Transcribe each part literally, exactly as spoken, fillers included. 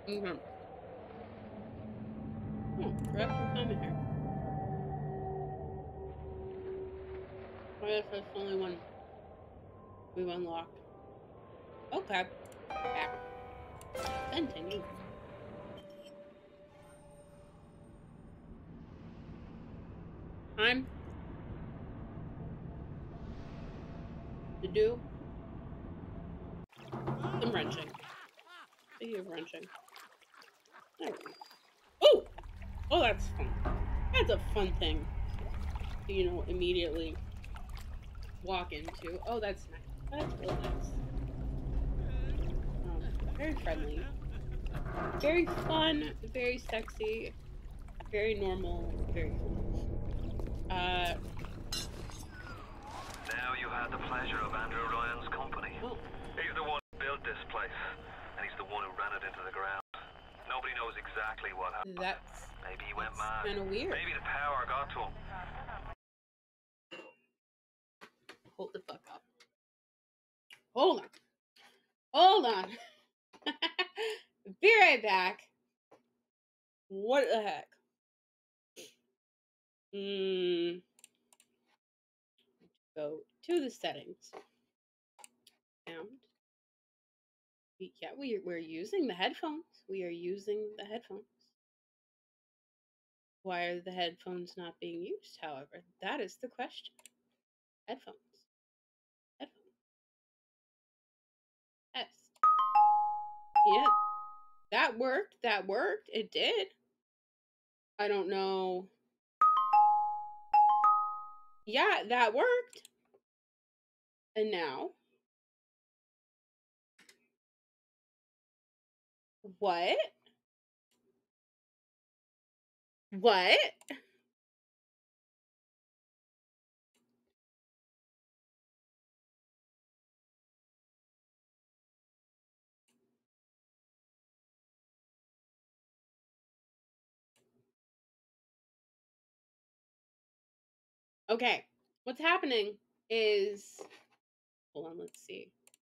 Mm-hmm. Oh, grab some comment here. I guess that's the only one we've unlocked. Okay. Back. Continue. Time to do some wrenching. Speaking of wrenching. There we go. Oh! Oh, that's fun. That's a fun thing to, you know, immediately walk into. Oh, that's nice. That's real nice. Um, very friendly. Very fun. Very sexy. Very normal. Very cool. Uh... Now you had the pleasure of Andrew Ryan's company. Oh. He's the one who built this place, and he's the one who ran it into the ground. Nobody knows exactly what happened. That's... Maybe he went mad. Kind of weird. Maybe the power got to him. Hold the fuck up. Hold on. Hold on. Be right back. What the heck? Hmm. Go to the settings. Sound. Yeah, we, we're using the headphones. We are using the headphones. Why are the headphones not being used, however? That is the question. Headphones. Headphones. Yes. Yeah. That worked. That worked. It did. I don't know. Yeah, that worked. And now? What? What? Okay. What's happening is... Hold on, let's see.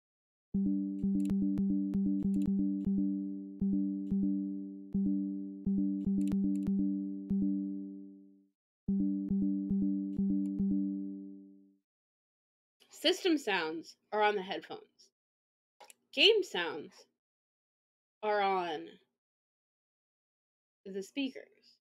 System sounds are on the headphones. Game sounds are on the speakers.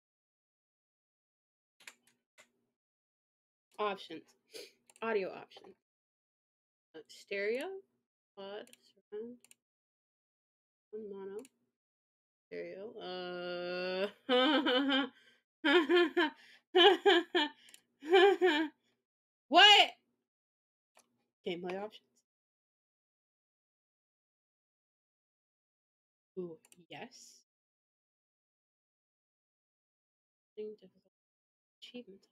Options. Audio options. Uh, stereo. Quad. Surround. One mono. Stereo. Uh. What? Gameplay options. Ooh, yes. Achievements.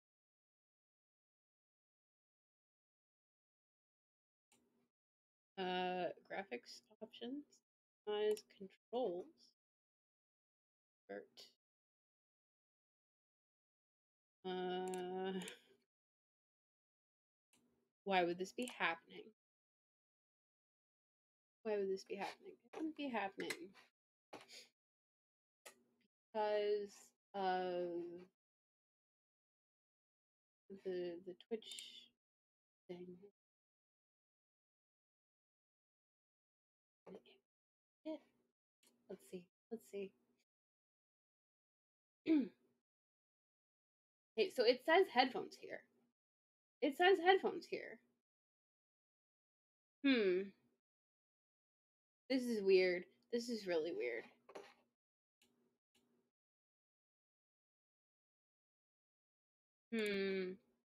Uh, graphics options. Customize controls. Start. Uh, why would this be happening? Why would this be happening? It wouldn't be happening because of the the Twitch thing. It, let's see. Let's see. Okay, so it says headphones here. It says headphones here. Hmm. This is weird. This is really weird. Hmm.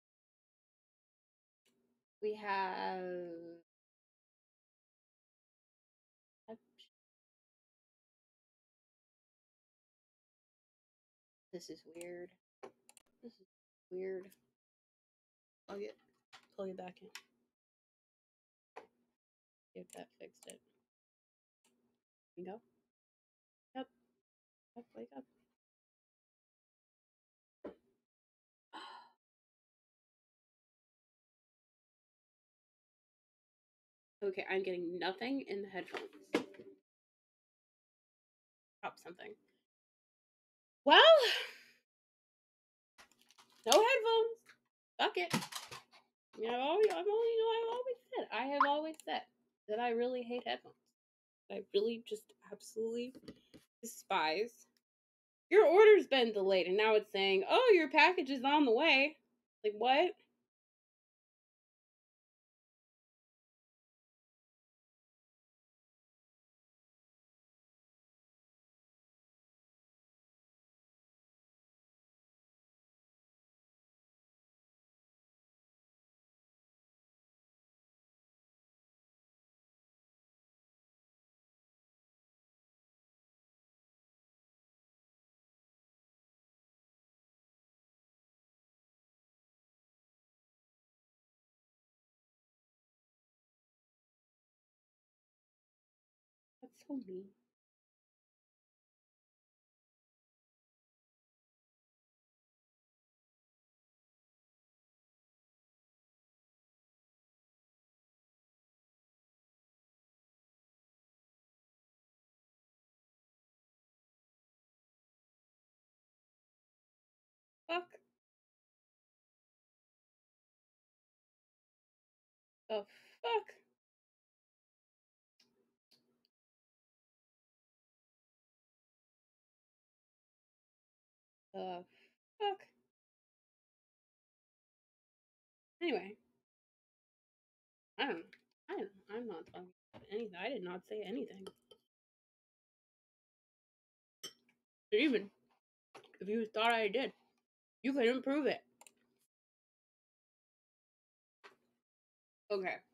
We have... This is weird. This is weird. I'll get plug it back in. See if that fixed it. Go. Yep. Yep. Wake up. Okay, I'm getting nothing in the headphones. drop something. Well, no headphones. Fuck it. I mean, I've always, I've only, you know, I've always said, I have always said that I really hate headphones. I really just absolutely despise. Your order's been delayed, and now it's saying, "Oh, your package is on the way." Like what? That's so mean. Fuck. The fuck. The fuck. Anyway, I don't know. I don't know. I'm not talking about anything. I did not say anything. But even if you thought I did, you couldn't prove it. Okay.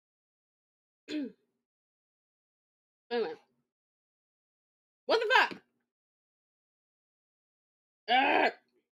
Anyway. What the fuck? Ugh.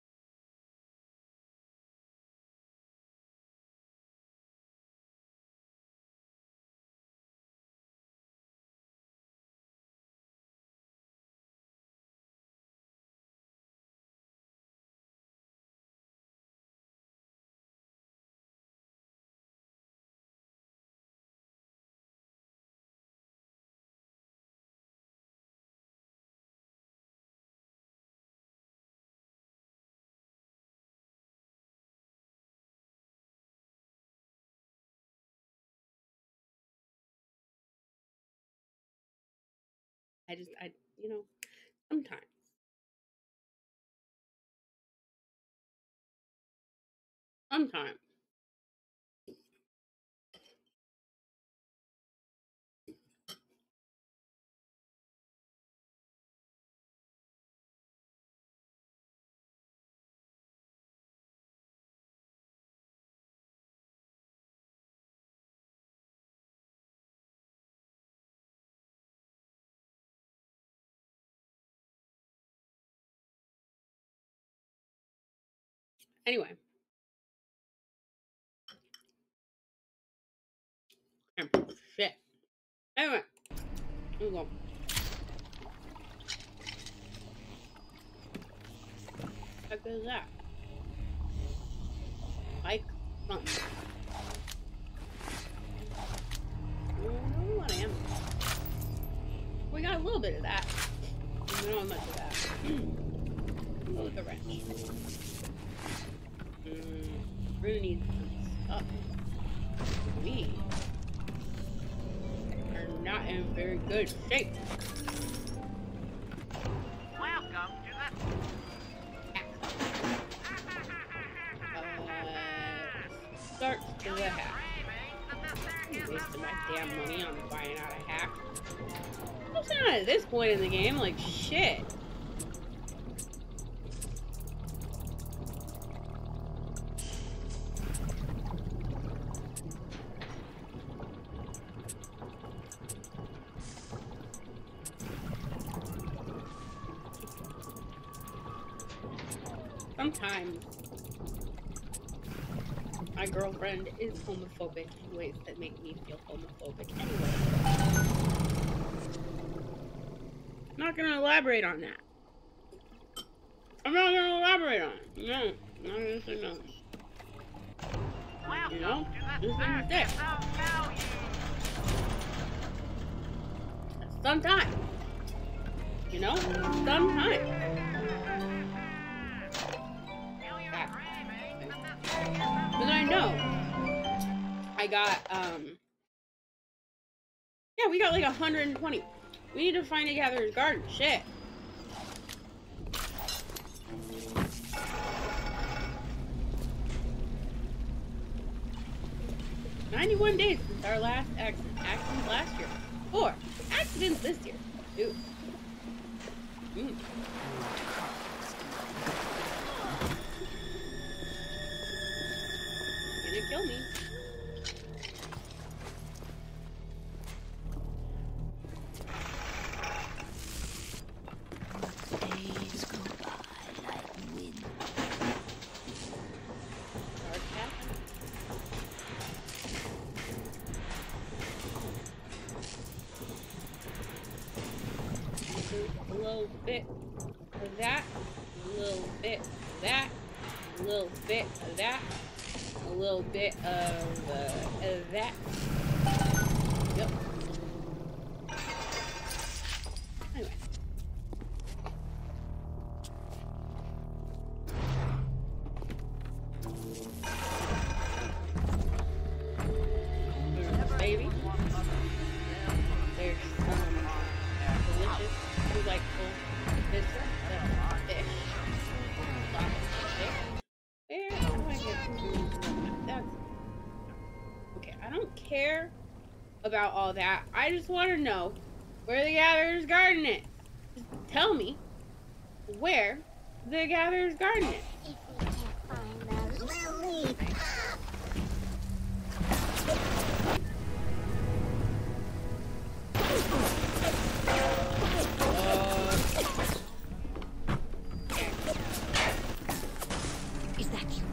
I just, I, you know, sometimes. Sometimes. Anyway. Shit. Anyway. Here we go. What is that? Like something. I don't know what I am. We got a little bit of that. We don't have much of that. Oh, the wrench. Mm, we're gonna need some stuff. We are not in very good shape. Welcome to the... Uh, start to the hack. I'm wasting my damn money on buying out a hack. I'm not at this point in the game, like shit. Sometimes my girlfriend is homophobic in ways that make me feel homophobic anyway. I'm not gonna elaborate on that. I'm not gonna elaborate on it. No, I'm not gonna say no. You know, this is it. Sometimes You know? Some time. But I know. I got, um... yeah, we got like one hundred twenty. We need to find a Gatherer's Garden. Shit. ninety-one days since our last accident. Accident last year. Four. Accidents this year. Two. Mm. Gonna kill me. Days go by like wind. Dark cat. A little bit of that, a little bit of that, a little bit of that, a little bit of, uh, of that. Yep. Anyway. There's baby. There's, um, delicious, delightful fish. Fish. Lots of fish. Where do I get food? That's... okay, I don't care about all that. I just want to know where the Gatherer's Garden is. Just tell me where the Gatherer's Garden is. If we can't find the lily. Is that you?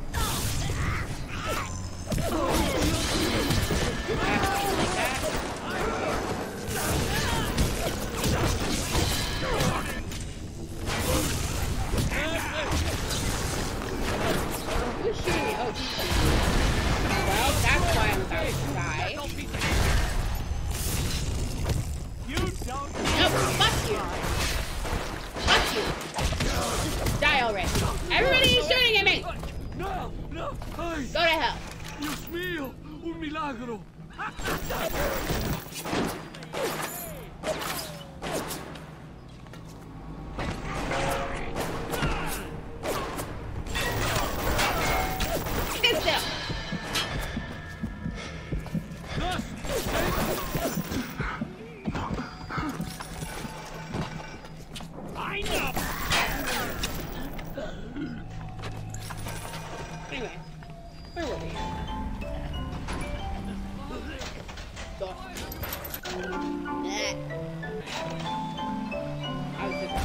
Who's shooting me? Oh, he's shooting me. Well, that's why I'm about to die. You don't. Nope, fuck you. Fuck you. Just die already. Everybody is shooting at me. No, no, ay, Go to hell. Dios mío, un milagro. Sit still. Dos, I know. Anyway, where were we? Go. Nah. I was just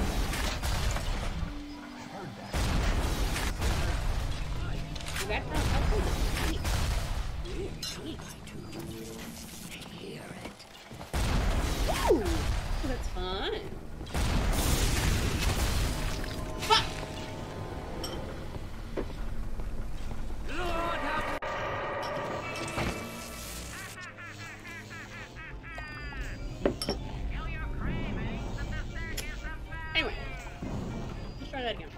that sounds helpful. Sweet. Sweet. Hear it. Ooh, that's fun. Fuck! Lord have Anyway, let's try that again.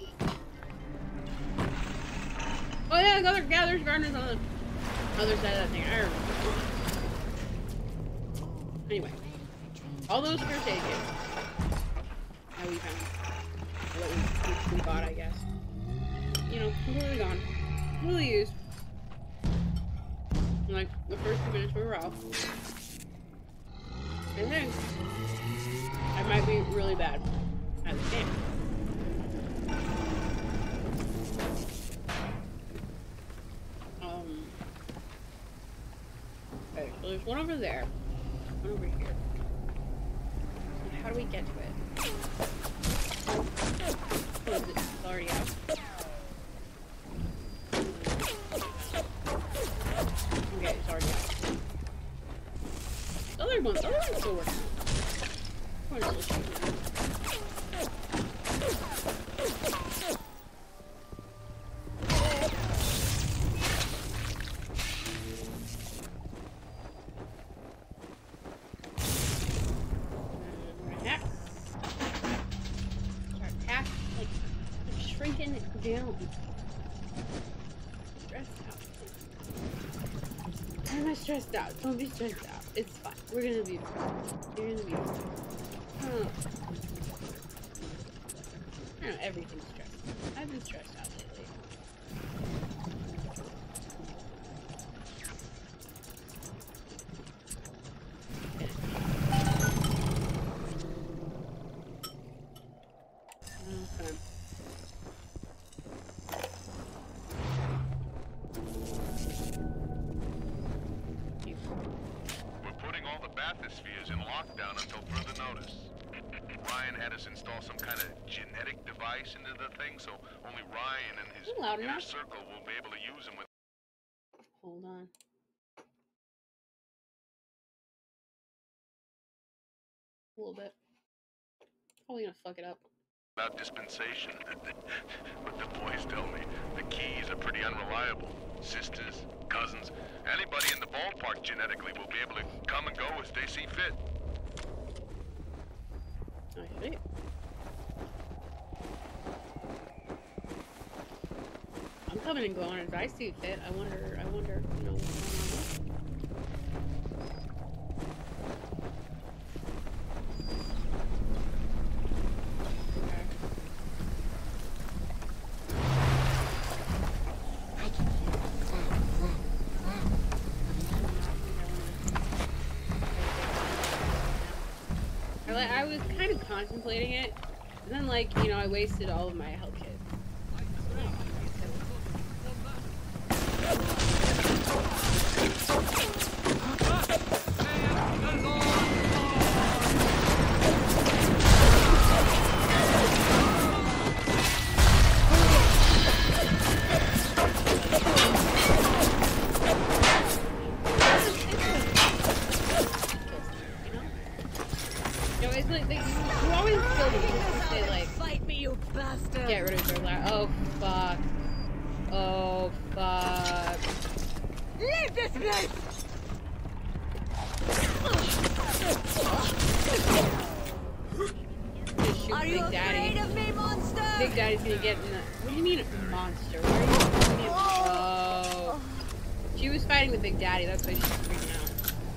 Oh yeah, the other Gatherer's Garden is on the other side of that thing. I remember. Anyway, all those first aid kits that we found, or that we, we bought, I guess. You know, completely gone, completely used. And, like the first few minutes we were off. I think I might be really bad at the game. Um. Okay, so there's one over there, one over here. And how do we get to it? Oh, is it it's already out? Okay, it's already out. The other one, the other one's still working. One is still shooting. fucking down. Stressed out. Why am I stressed out? Don't be stressed out. It's fine. We're gonna be fine. You're gonna be fine. Oh. I don't know, everything's stressed. I've been stressed out lately. Okay. We're putting all the bathyspheres in lockdown until further notice. Ryan had us install some kind of genetic device into the thing, so only Ryan and his Loud inner enough? circle will be able to use them with. Hold on. A little bit. Probably gonna fuck it up. About dispensation. But the boys tell me the keys are pretty unreliable. Sisters, cousins, anybody in the ballpark genetically will be able to come and go as they see fit. I see. I'm coming and going as I see fit. I wonder, I wonder, you know, what's going on. I was kind of contemplating it, and then, like, you know, I wasted all of my health kits. Get rid of your last. Oh fuck. Oh fuck. Leave this place! Just shoot Are Big you Daddy. afraid of me, monster? Big Daddy's gonna get in the. What do you mean, monster? Where are you calling me a- Oh. She was fighting the Big Daddy, that's why she's freaking out.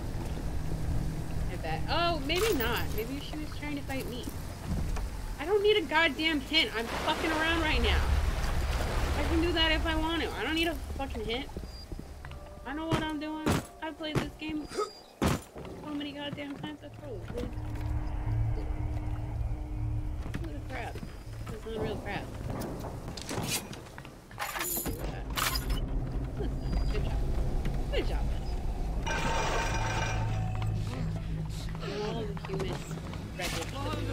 I bet. Oh, maybe not. Maybe she was trying to fight me. I don't need a goddamn hint. I'm fucking around right now. I can do that if I want to. I don't need a fucking hint. I know what I'm doing. I've played this game so many goddamn times. I probably did. Look at the crap. That's not real crap. Good job. Good job, buddy. All the human wreckage.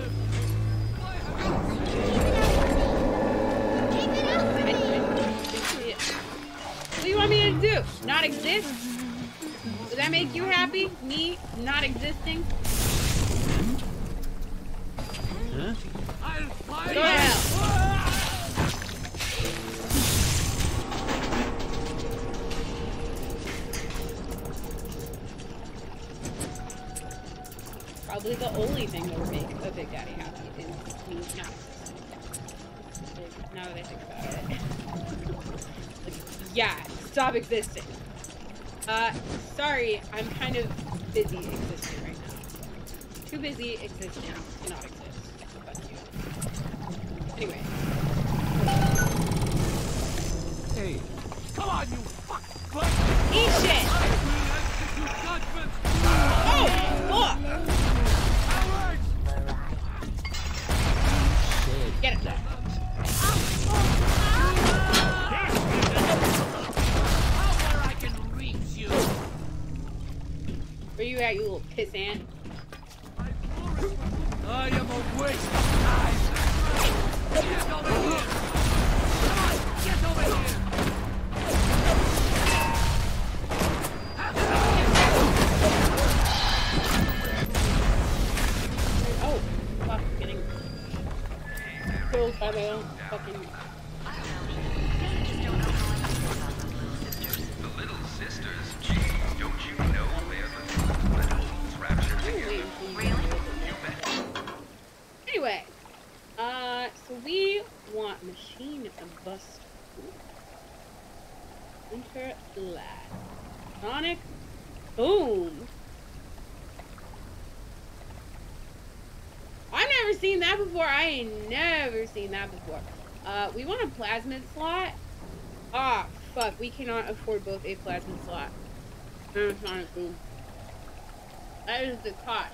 What do you want me to do? Not exist? Does that make you happy? Me not existing? Huh? Go to hell. Probably the only thing that would make a Big Daddy happy is me not existing. Like, now that I think about it. Like, yeah, stop existing. Uh, sorry, I'm kind of busy existing right now. Too busy existing to not exist. Fuck you. Anyway. Hey, come on, you fuck! Eat shit! Oh, fuck! Get it. I can reach you. Where you at, you little pissant? I am a waste of time. Get over here. Come on, get over here. Oh, fuck, getting killed by my own fucking. The little sisters, gee, don't you know they're the that holds rapture together? Anyway, uh, so we want machine bust. Enter lad. Sonic boom. I've never seen that before. I ain't never seen that before. Uh, we want a plasmid slot. Ah, fuck. We cannot afford both a plasmid slot and a Sonic boom. That is the cost.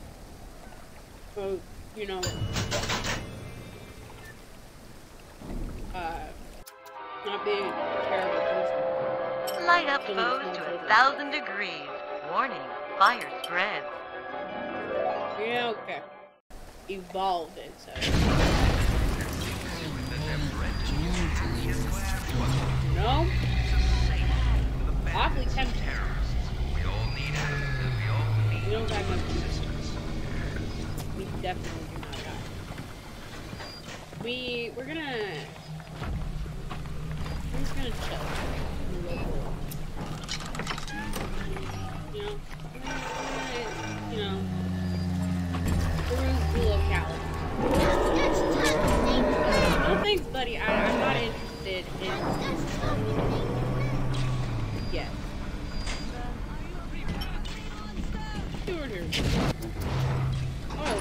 So, you know, uh, not being a terrible person. Light up foes to a thousand degrees. Warning, fire spreads. Yeah, okay. Evolve it, so. No? Awfully tempting. We don't got much. We definitely do not got. We, we're gonna, we're just gonna chill. You know, you know, peruse the locality. No thanks, buddy. I, I'm not interested in yet. Shorter. Oh.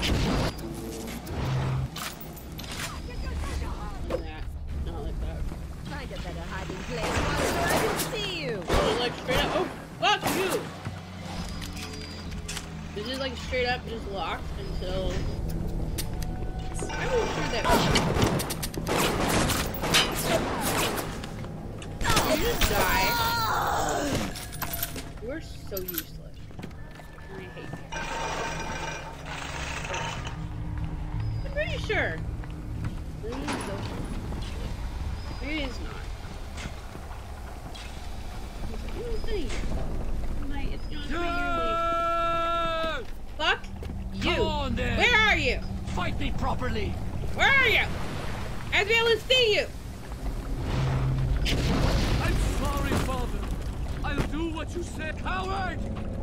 That. Not like that. Find a better hiding place so I can see you. Like straight up. Oh, fuck you! This is like straight up just locked until. I'm not sure that. You just die. You're so useless. I hate you. I'm pretty sure. Maybe it is not. You know what I'm saying? It's not really. Fuck you. Come on, then. Where are you? Fight me properly. Where are you? I'll be able to see you. I'm sorry, Father. I'll do what you said, coward.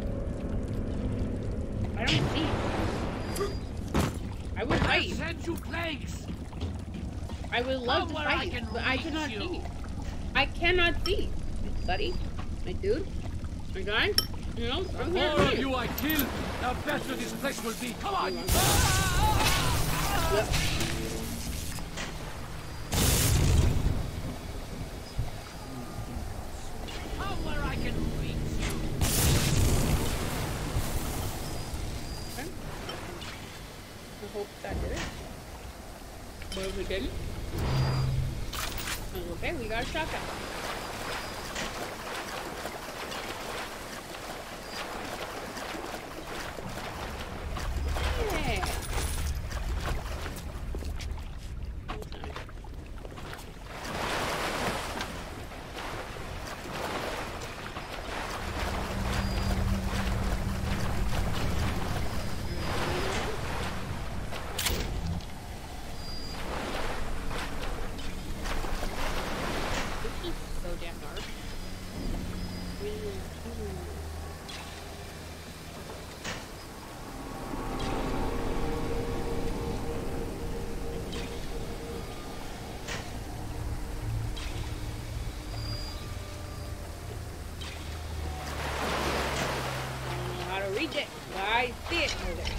I don't see you. I would I'll fight you. send you plagues. I would love to Somewhere I fight you, can but I reach cannot you. see you. I cannot see you, buddy. My dude. My guy. You know, I'm The here more to of see you. you I kill, the better this place will be. Come on. Yep. Somewhere I can reach you. Okay. I hope that did it. But if it didn't, that's okay, we got a shotgun. Yeah. This is so damn dark. How to reach it? I see it. Over there.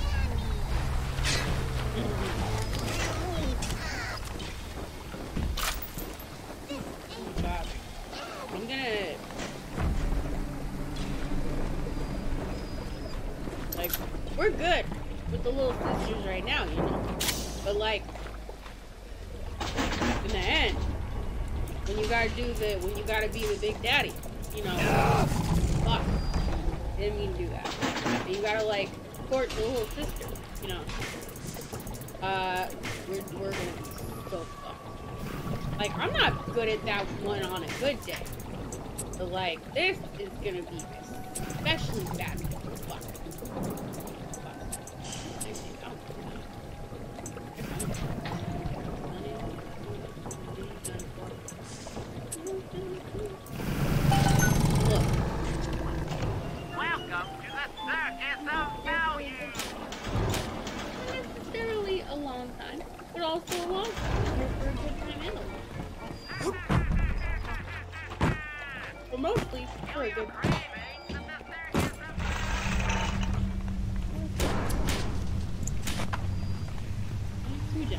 Oh God. I'm gonna like we're good with the little sisters right now, you know. But like in the end, when you gotta do the when you gotta be the big daddy, you know. Fuck. Didn't mean to do that. And you gotta like court the little sister, you know. Uh we're we're gonna be so fucked. Like I'm not good at that one on a good day. But like this is gonna be especially bad. Fuck. Fuck. Actually, I don't know. Look. Welcome to the Circus of Value. Not necessarily a long time, but also a long time. I'm here for a good time and a long time.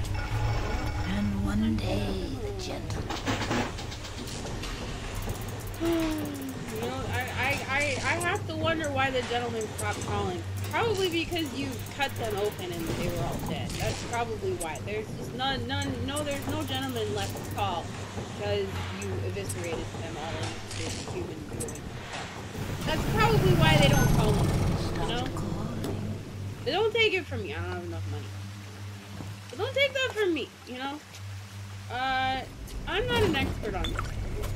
And one day, the gentleman. You know, I, I, I, I have to wonder why the gentleman stopped calling. Probably because you cut them open and they were all dead. That's probably why. There's just none, none, no, there's no gentleman left to call because you eviscerated them all into human beings. That's probably why they don't call them, you know? They don't take it from me. I don't have enough money. But don't take that from me, you know? Uh, I'm not an expert on this.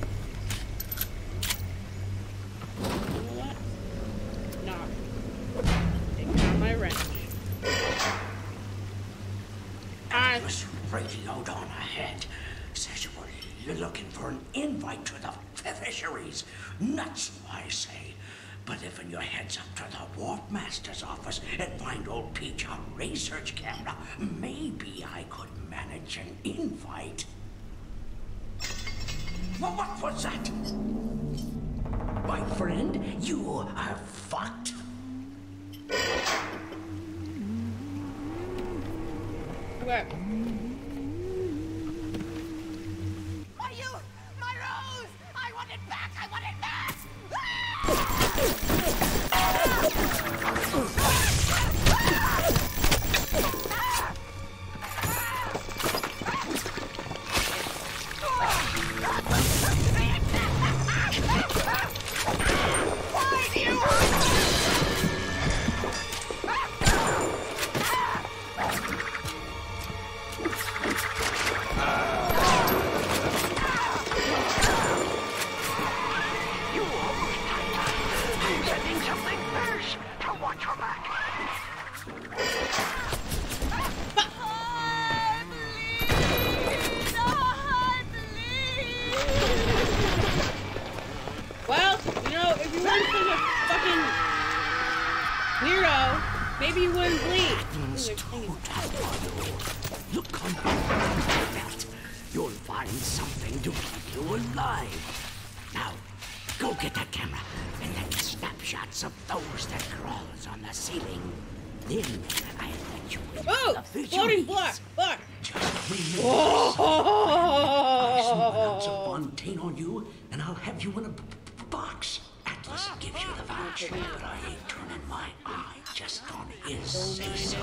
You know what? Nah. Take out my wrench. I was breaking out on ahead. Says you were you're looking for an invite to the fisheries. Nuts, I say. But if your head's up to the Wharf Master's office and find old Peach on research camera, maybe I could manage an invite. Well, what was that? My friend, you are fucked. What? My youth! My rose! I want it back! I want it back! Why do you Well, you know, if you weren't such a fucking weirdo, maybe you wouldn't bleed. Look on my belt. You'll find something to keep you alive. Now, go get that camera and take snapshots of those that crawls on the ceiling. Then I'll let you in Oh! the Floating visuals. block! Block! Just Oh! some ounce of Fontaine on you, and I'll have you in a b b box. Atlas gives you the voucher, but I ain't turning my eye just on his say-so.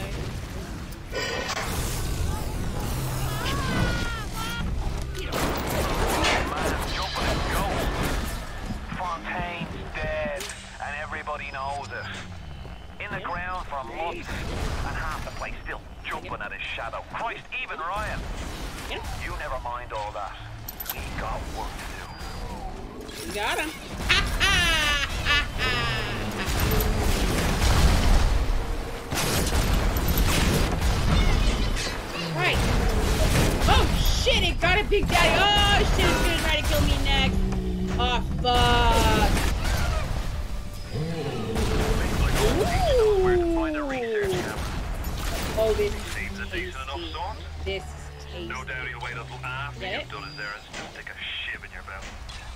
Fontaine's dead, and everybody knows it. In the ground for months, and half the place still jumping at his shadow. Christ, even Ryan. You never mind all that. We got work to do. You got him. Right. Oh shit, it got a big daddy. Oh shit, it's gonna try to kill me next. Oh fuck. Where to find a research camp. Oh, this Seems a decent enough sort. This is tasty. No doubt he'll wait until after Get you've it? done his errands to stick a shiv in your mouth.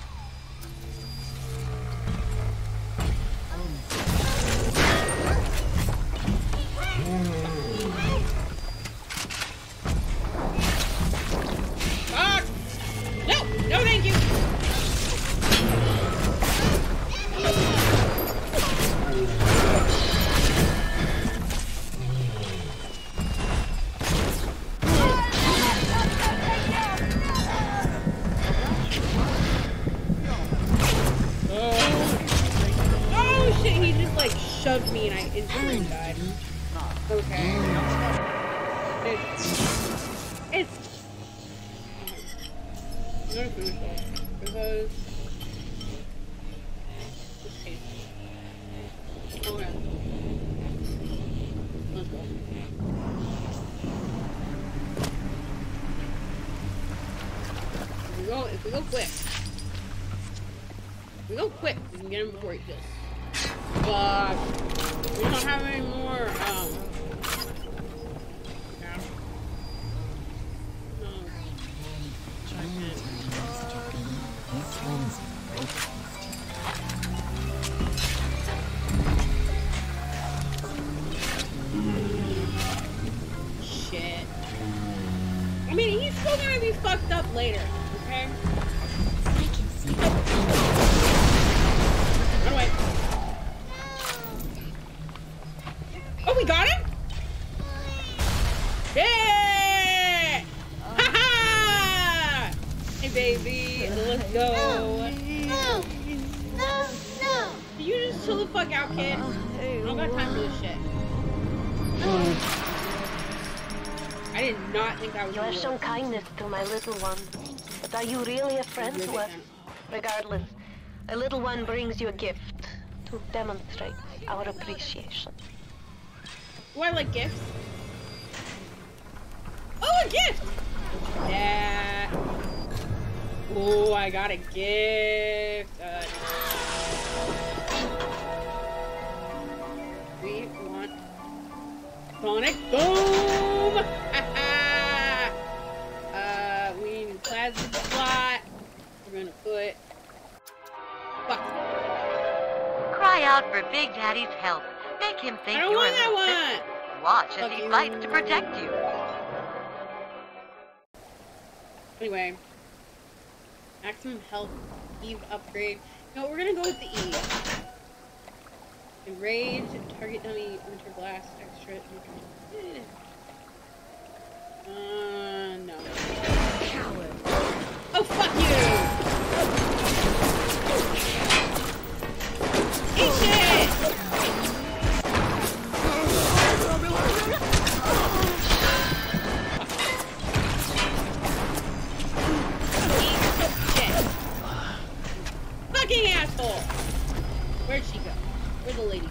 Fuck! No! No, thank you! Oh shit, he just like shoved me and I instantly died. Okay. It's... It's... I'm gonna finish this because... It's tasty. Okay. Let's go. If we go, if we go quick, if we go quick, we can get him before he kills. But we don't have any more. Um. Yeah. No. Shit. gonna be fucked up later, okay? I can see that. Run away. Oh, we got him? Yeah! Ha ha! Hey, baby, let's go. No! No! No! You just chill the fuck out, kid. I don't got time for this shit. I did not think I was. You have shown kindness to my little one, but are you really a friend to us? Regardless, a little one brings you a gift to demonstrate our appreciation. Oh, I like gifts. Oh, a gift! Yeah. Oh, I got a gift. Uh, we want Sonic Boom! uh, we need a plasma slot. We're gonna put. Fuck. Cry out for Big Daddy's help. Make him think I don't you're want a that little one. sister. Watch as Fuck he you. fights to protect you. Anyway, maximum health, Eve upgrade. No, we're gonna go with the E. Enrage, target dummy, winter blast, extra. Eh. Uh, no. Coward. Oh, fuck you! Eat shit! Fucking asshole! Where'd she go? Where'd the lady go?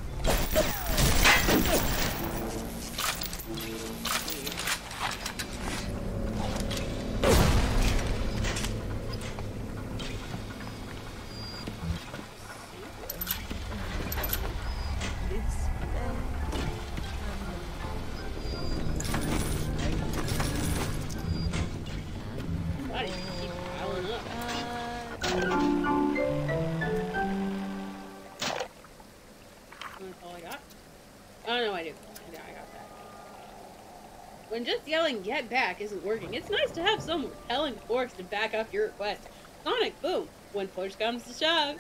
Body keep piling up. That's all I got? Oh no, I do. Yeah, I got that. When just yelling "get back" isn't working, it's nice to have some repelling force to back up your request. Sonic Boom, when push comes to shove.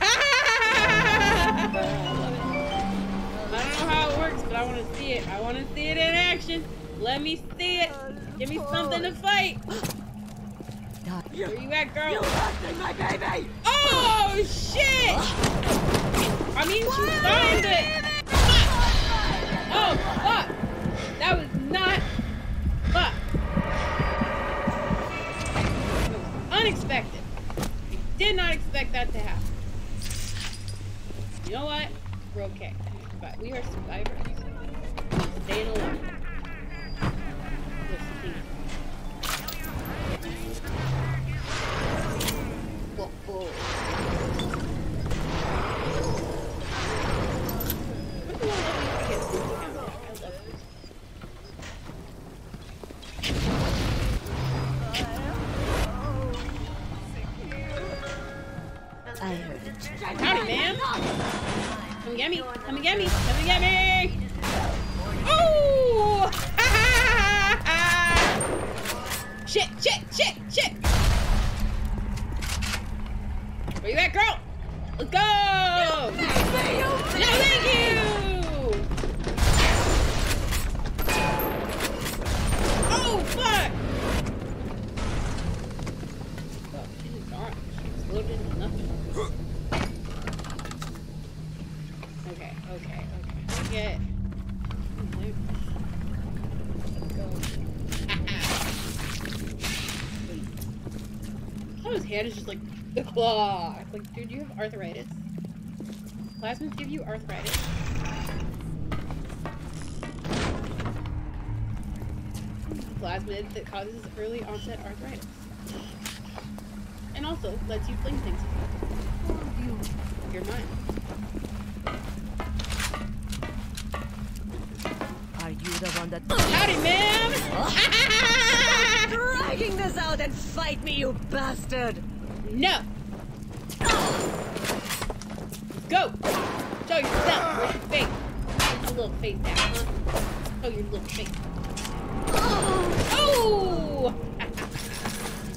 I love it. I don't know how it works, but I want to see it. I want to see it in action. Let me see it. Give me something to fight. Where you at, girl? You left my baby! Oh, shit! I mean, she signed it! Fuck! Oh, fuck! That was not... Fuck! It was unexpected. Did not expect that to happen. You know what? We're okay. But we are survivors. We're staying alive. Listen. Whoa, whoa. I heard it. Howdy, man. Come and get me. Come and get me. Come and get me. Oh! Shit, shit, shit, shit. Where you at, girl? Let's go! No, thank you! Oh, fuck! Fuck, she just gone. She exploded into nothing. Okay, okay, okay. Get. Let's go. Oh, his hand is just like the claw. Like, dude, you have arthritis. Plasmas give you arthritis. Plasmid that causes early onset arthritis. And also lets you fling things. You're mine. Are you the one that... Howdy, man! Dragging this out and fight me, you bastard! No! Go! Show yourself! Where's your face? Where's your little face at, huh? Show your little face. Oh!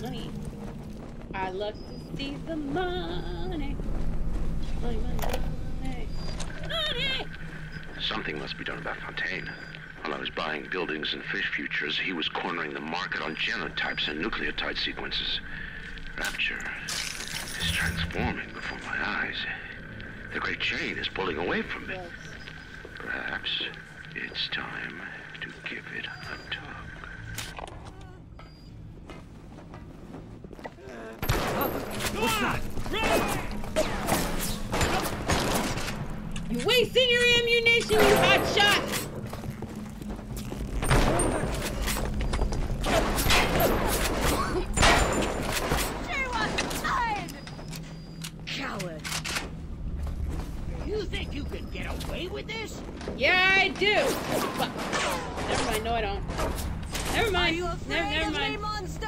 money. I love to see the money. Money, money, money. Money! Something must be done about Fontaine. While I was buying buildings and fish futures, he was cornering the market on genotypes and nucleotide sequences. Rapture is transforming before my eyes. The great chain is pulling away from me. Perhaps it's time to give it a tug. What's that? You wasting your ammunition, you hot shot! Coward! You think you can get away with this? Yeah, I do. But, never mind. No, I don't. Never mind. Are you afraid never, never of mind. me, monster?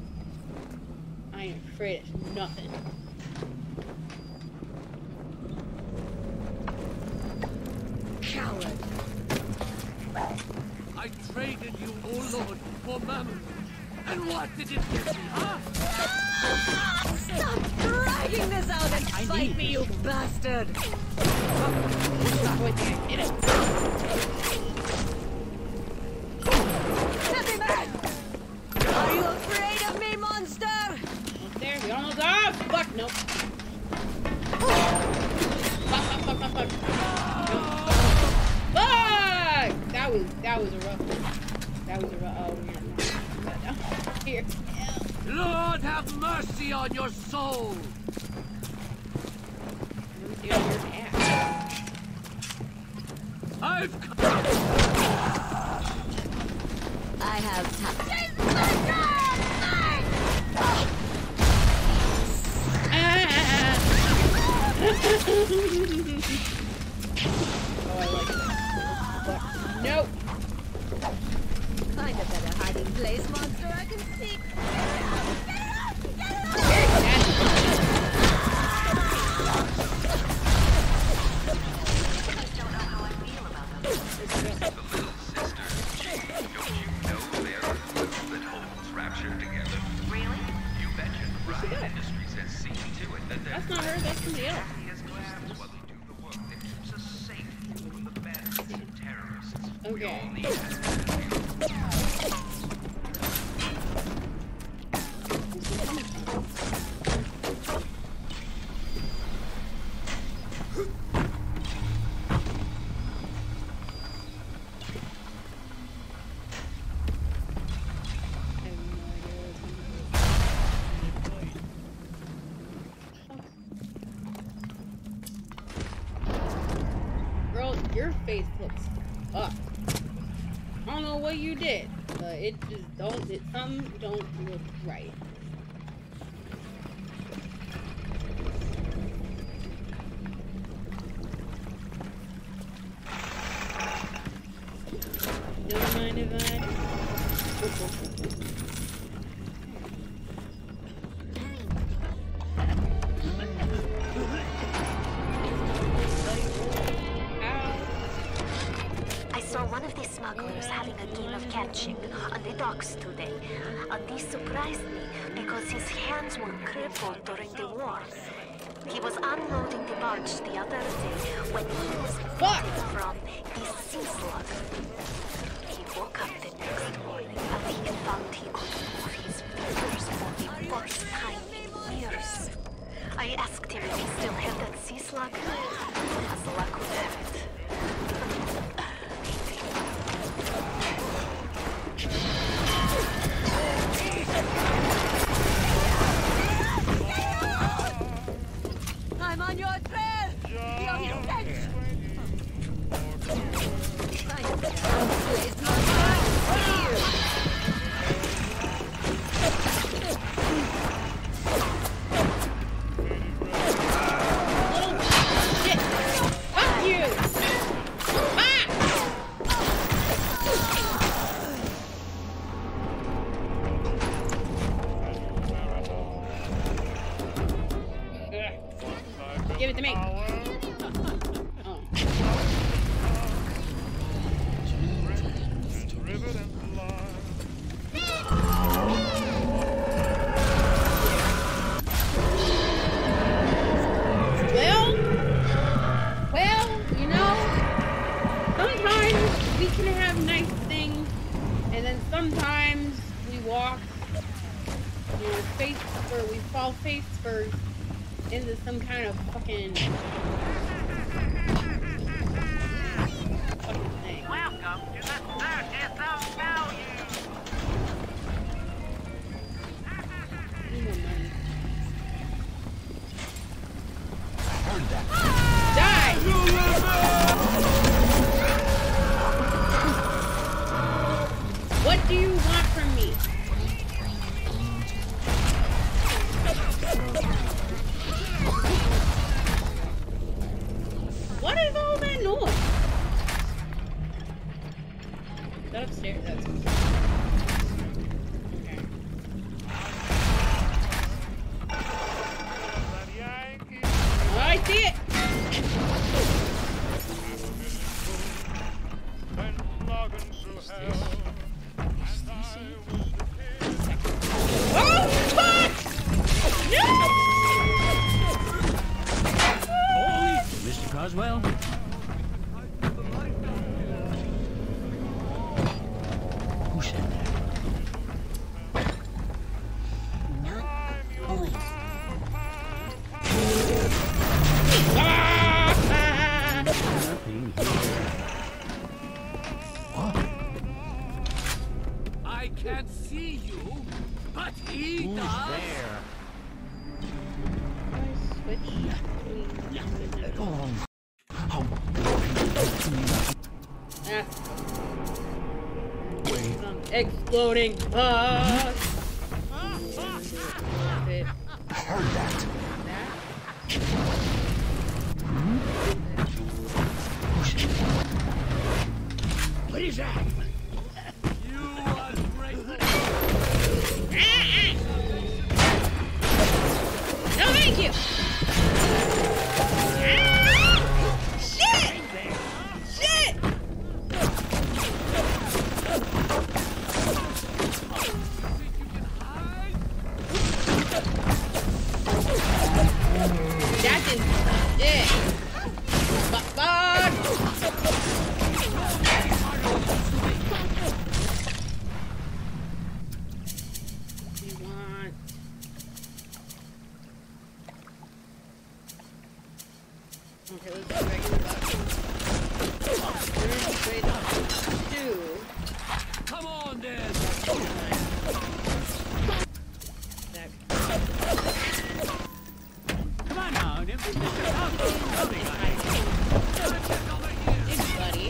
I ain't afraid of nothing. Coward! I traded you, oh Lord, for mammon. And what did it get me, huh? Stop dragging this out and I fight need me, you bastard! Wait, there, get it. Heavy man! Are you afraid of me, monster? Almost there. We almost off. Fuck. Nope. Fuck. Fuck. Fuck. Fuck. Fuck. Nope. Fuck. That was. That was a rough one. That was a rough. Oh, we're not. Here. Lord have mercy on your soul! Mercy on your ass. I've come. I have time. Oh, I like that. Fuck. Nope. Find a better hiding place, monster. I can see. That's not her, that's somebody else. Okay. Your face looks up. I don't know what you did, but it just don't, it, some don't look right. Don't mind if I do. One of the smugglers having a game of catching on the docks today. And this surprised me because his hands were crippled during the war. He was unloading the barge the other day when he was bitten from the sea slug. He woke up the next morning and he found he could move his fingers for the first time in years. I asked him if he still had that sea slug. As luck would have it. I'm on your trail! You're intense! Find a better place, monster! Shit! can have nice things, and then sometimes we walk, you know, face or we fall face first into some kind of fucking fucking thing. Welcome to the circus of value. Need more money. Heard that. Die! What do you want from me? What is all that noise? Is that upstairs? That's upstairs. Okay. Oh, I see it! Oh, fuck! No! Mister Coswell? Who said that? Not boys. Nothing here. What? I can't see you, but he Who's does. there? Switch between Oh. How That's wait. some exploding bus. It, I heard that. that. What is that? You ungrateful. No, thank you. Ah! Shit! Shit! That didn't. Yeah. Fuck. Fuck. We want. Okay, let's do regular bucks. There's straight up two. Come on, then. That. Come on now, Mister Coswell. Big buddy.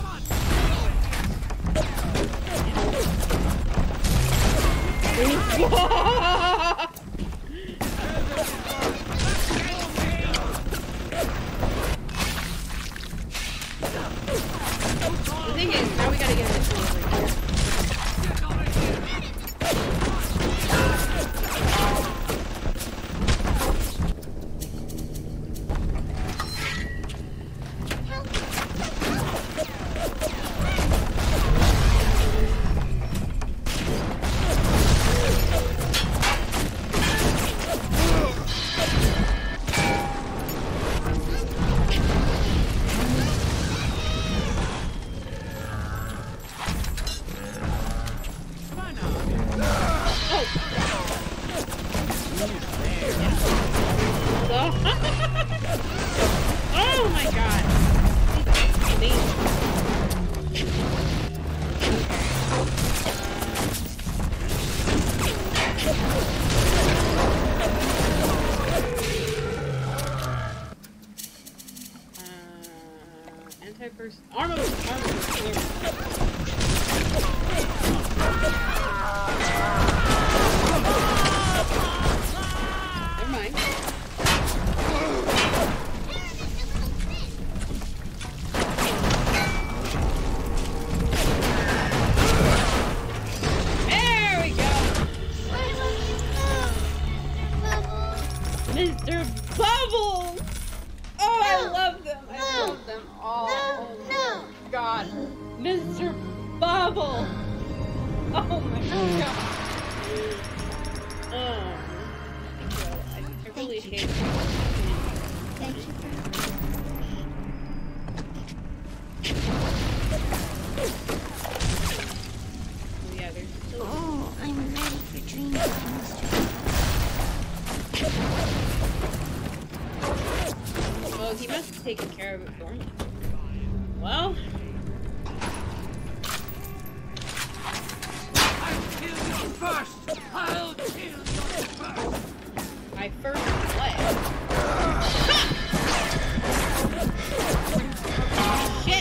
The thing is, now we gotta get this one over here. Oh my god. Amazing. Uh, anti-person armor armor. Never mind. There we go. Mister Bubbles! Oh, I love them. I love them all. Oh my god. Mister Bubble! Oh my god. Oh. I, I really hate it. Thank you for taking care of it for me. Well, I'll kill you first! I'll kill you first! my first play. Shit!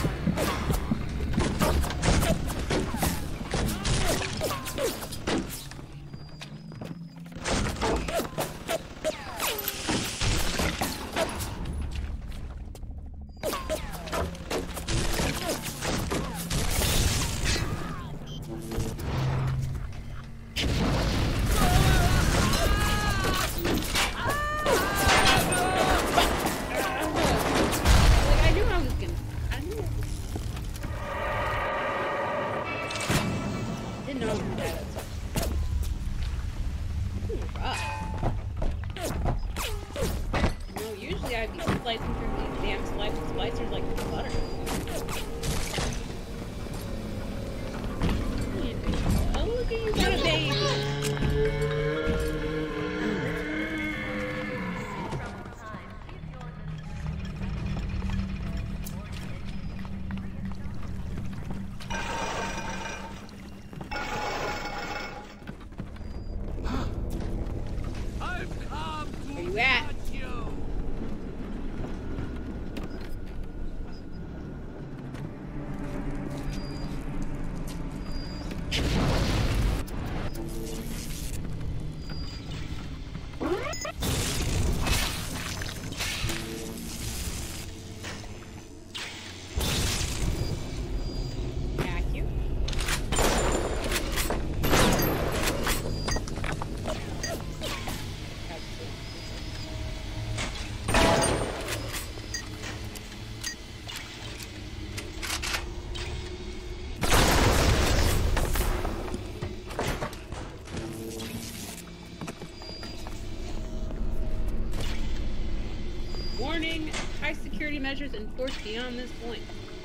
Warning, high security measures enforced beyond this point.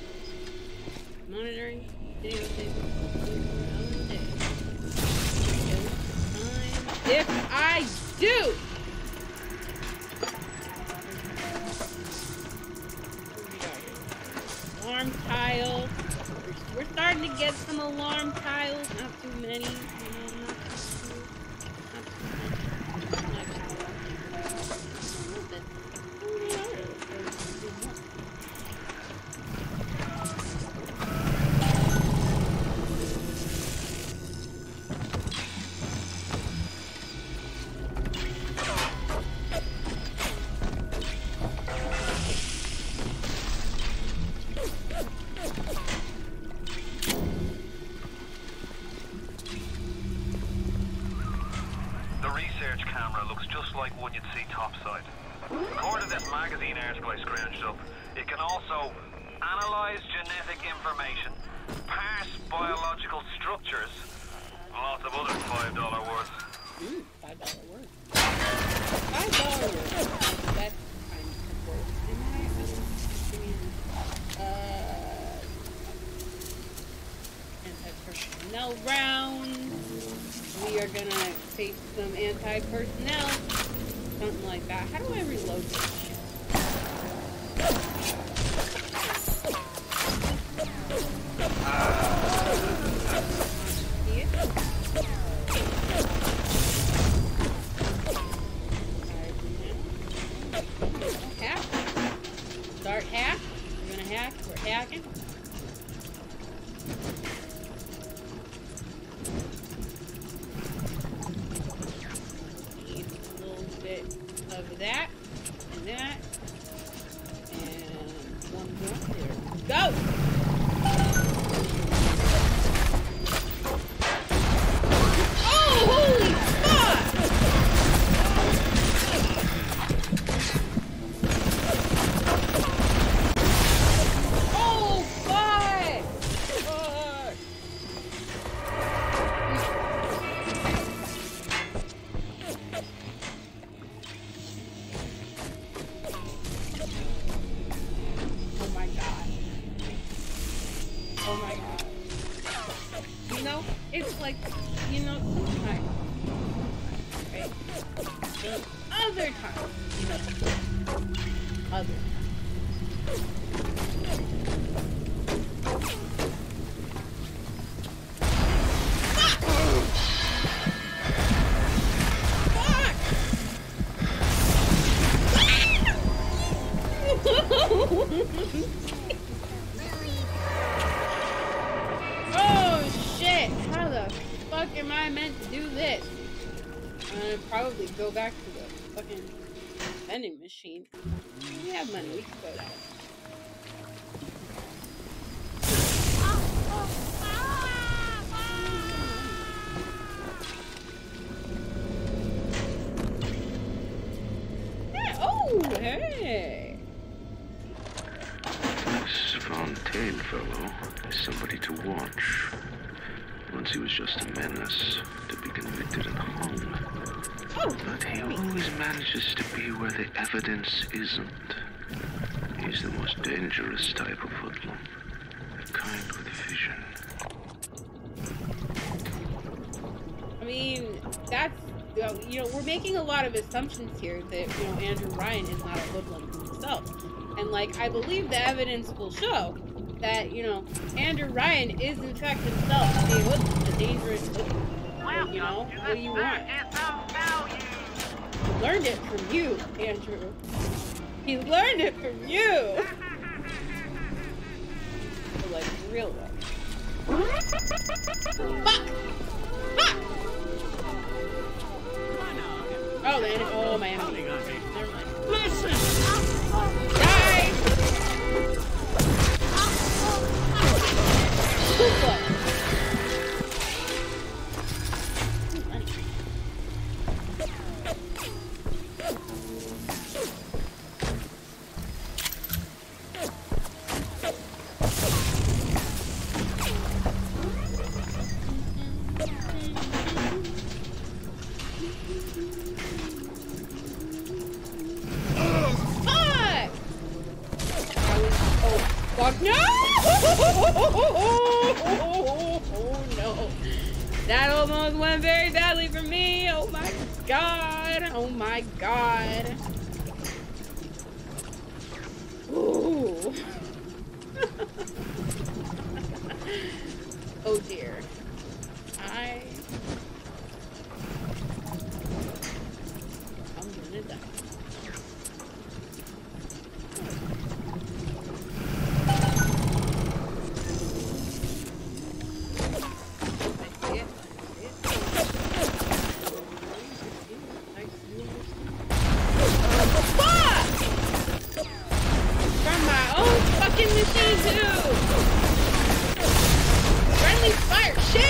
Monitoring, videotaping. If I do! Alarm tile. We're, we're starting to get some alarm tiles. Not too many. You know, not too, not too many. Not too round. We are gonna face some anti-personnel. Something like that. How do I reload this shit? See it? Hack. Start hack. We're gonna hack. We're hacking. Of that, and that, and one more. There we go! Oh, holy fuck! Oh, fuck! Fuck! It's like, you know, sometimes, right? The other time, you know, other times, Oh shit! How the fuck am I meant to do this? I'm gonna probably go back to the fucking vending machine. We have money, we can go there. Yeah, oh, hey! This Fontaine fellow is somebody to watch. Once he was just a menace, to be convicted and hung. Oh, but he always manages to be where the evidence isn't. He's the most dangerous type of hoodlum. The kind with vision. I mean, that's, you know, we're making a lot of assumptions here that, you know, Andrew Ryan is not a hoodlum himself. And, like, I believe the evidence will show that, you know, Andrew Ryan is, in fact, himself a hoodlum, a dangerous hoodlum. You know, what do you want? He learned it from you, Andrew. He learned it from you! But, like, for real, though. Fuck! Fuck! Oh, the enemy. Oh, my enemy. Never mind. Listen! Die! What? Fuck no! Oh no. That almost went very badly for me. Oh my god. Oh my god. Ooh. Oh dear. I I'm gonna die. Machine too! Friendly fire! Shit!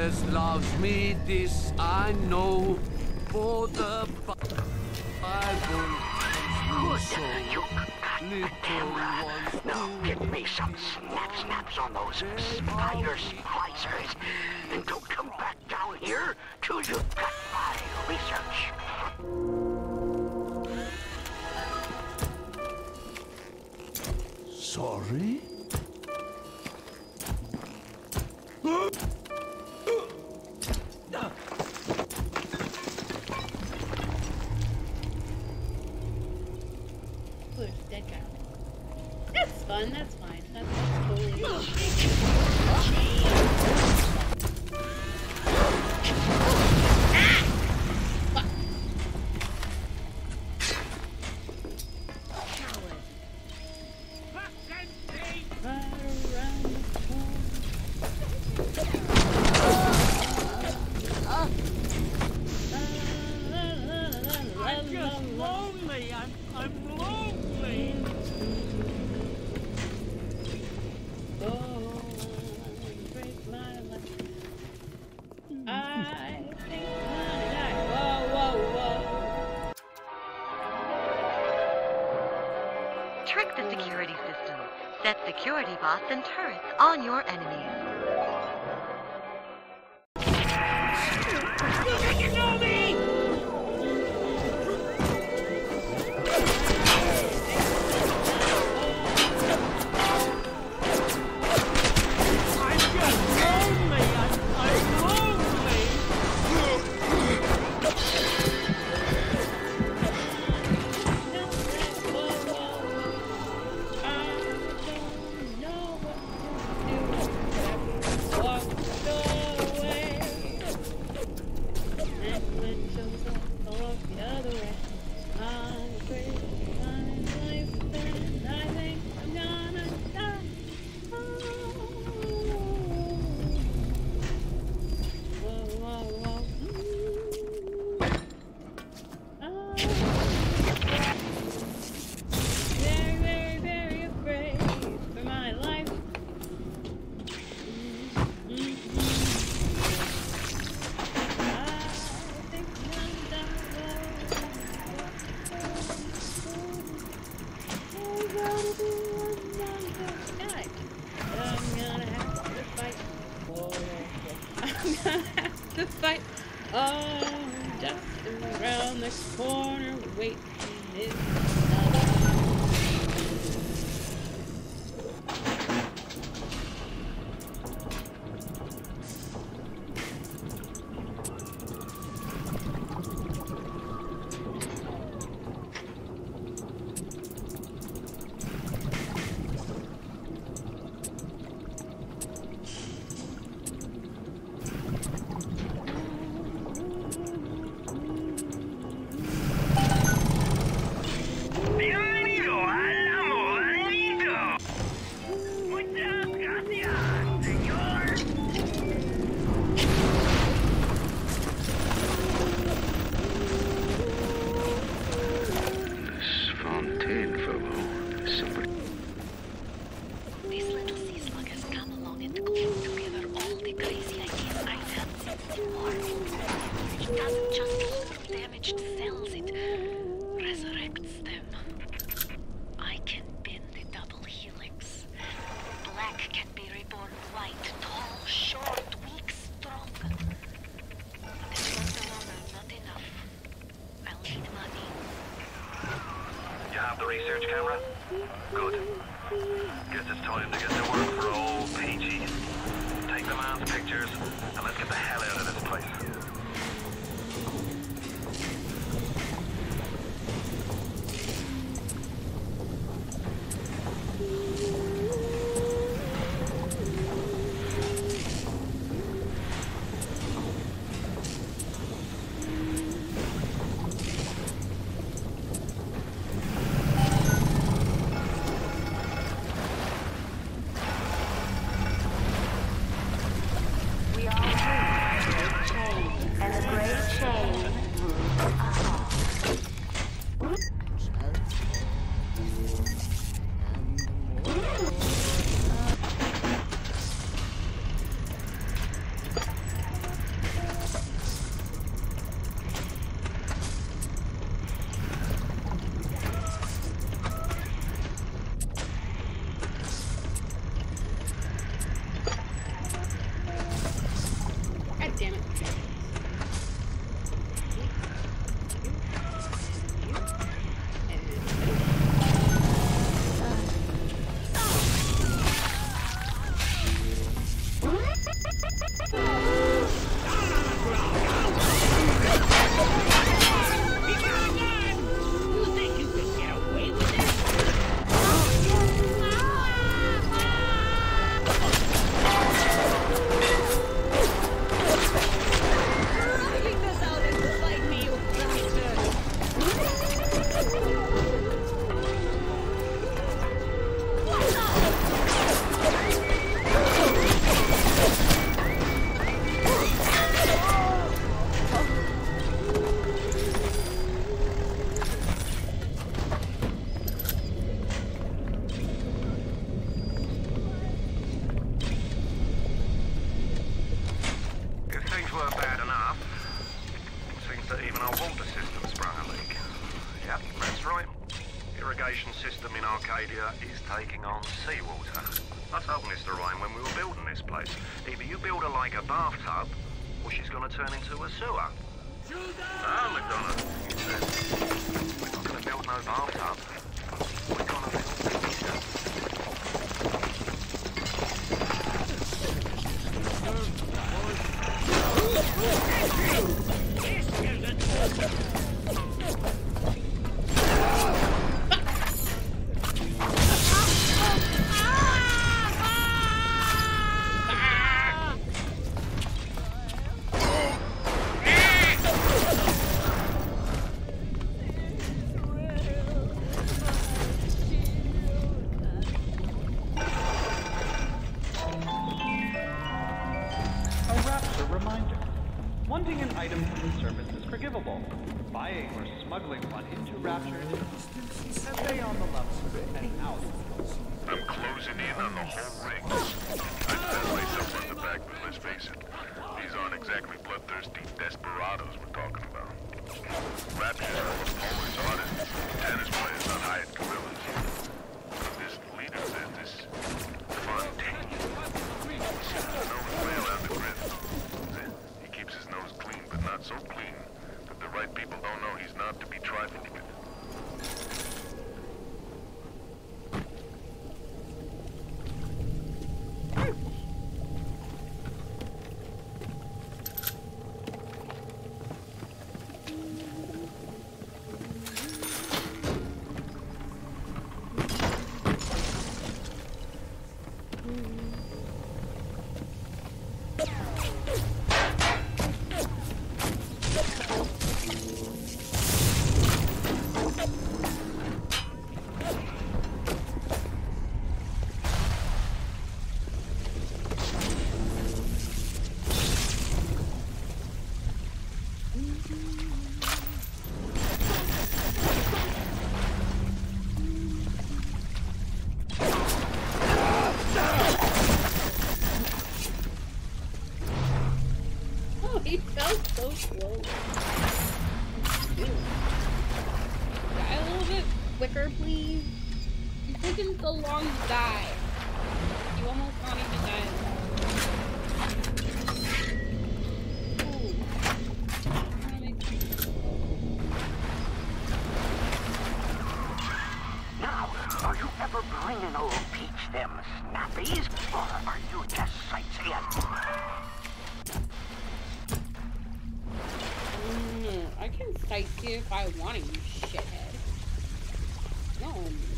Jesus loves me, this I know, for the Bible tells me so. You got the camera. Now get me some snap snaps on those spider splicers. And don't come back down here till you've got my research. Sorry? There's a dead guy. That's fun, that's fine. That's, that's totally fine. I'm just lonely. I'm, I'm lonely. Oh, break my life. I think I Whoa, whoa, whoa. Trick the security system. Set security bots and turrets on your enemies. You think you know me? I'm just lonely. I'm, I'm lonely. Very, very, very afraid for my life. Mm-hmm. I think I'm done. I'm gonna be another guy. I'm gonna have to fight. Whoa, whoa, whoa. I'm gonna have to fight. Oh, just around the corner, wait a minute. Bienvenido al Moranito. Muchas gracias, señor. This Fontaine fellow is somebody. This little sea slug has come along and glued together all the crazy ideas I've had since the war. It doesn't just look for damaged cells, it resurrects them. I can bend the double helix. Black can be reborn white, tall, short, weak, strong. This work alone are not enough. I'll need money. You have the research camera? Good. Guess it's time to get to work for old Peachy. Take the man's pictures, and let's get the hell out of this place. We all agree. seems that even our water system sprung a leak. Yep, that's right. Irrigation system in Arcadia is taking on seawater. I told Mister Ryan when we were building this place, either you build her like a bathtub, or she's gonna turn into a sewer. No, McDonald, he said. We're not gonna build no bathtub. We're gonna build pizza. Wanting an item from the service is forgivable. Buying or smuggling one into Rapture is a pay on the level and out. I'm closing in on the whole ring. I set myself on the back, but let's face it, these aren't exactly bloodthirsty desperados we're talking about. Rapture's full of Polish artists, tennis players, not hired gorillas. This leader says this Fontaine. He's nose way around the grid. He keeps his nose clean, but not so clean that the right people don't know he's not to be trifled with. He fell so slow. Die a little bit quicker, please. You're taking so long to die. You almost not even died. Now, are you ever bringing old Peach them snappies, or are you just sightseeing? I can sightsee if I want to, you shithead. No.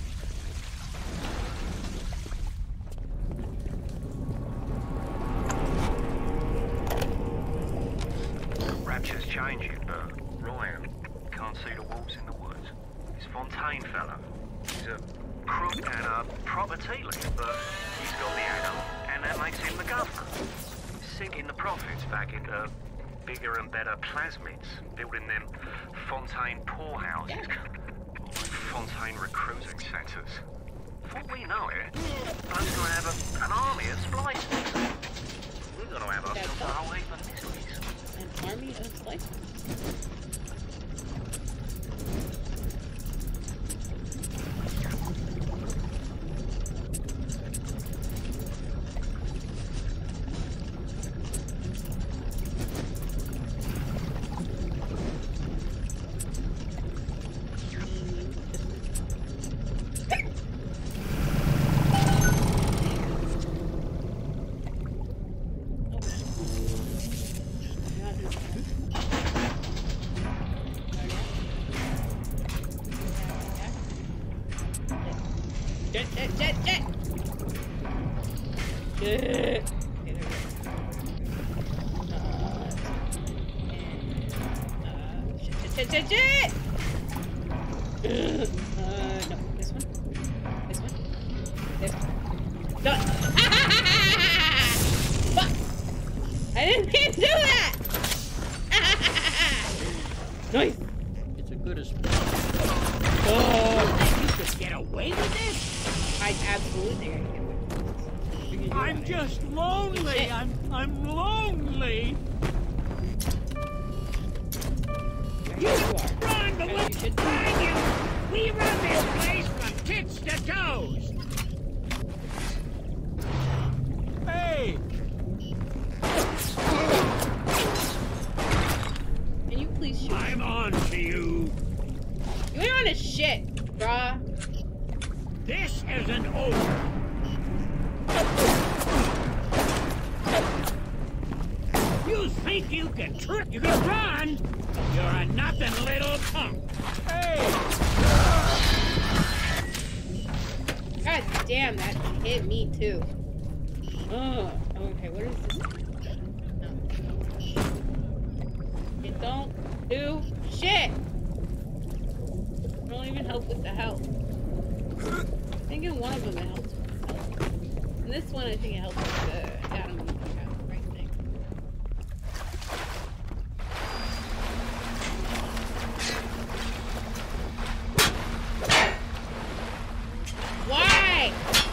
Rapture's changing, but Ryan can't see the wolves in the woods. This Fontaine fella, he's a crook and a proper tea-leaf, but he's got the angle, and that makes him the governor. Sinking the profits back into bigger and better plasmids, building them Fontaine poorhouses, yeah. Fontaine recruiting centres. Before we know it, Bloke's going to have a, an army of splicers. We're going to have ourselves a whole heap of mysteries. An army of splicers? Jet, jet, jet, jet! Jet! Okay, there we go. Uh, uh, jet, jet, jet, jet! Uh, no, this one. This one. This one. Done! Fuck! I didn't mean to do that! Nice! It's a good as. Oh! You could get away with this? I absolutely think I can get away with this. I'm just lonely. I'm I'm lonely. You should. Dang you! We run this place from tits to toes! Hey! Can you please shoot? I'm on to you! You ain't on to shit, bruh. This isn't over! You think you can trick? You can run? You're a nothing little punk! Hey! God damn, that hit me too. Ugh. Okay, what is this? No. It don't do shit! It don't even help with the health. I think in one of them it helps with the health. And this one I think it helps with the... I don't know if I got the right thing. Why?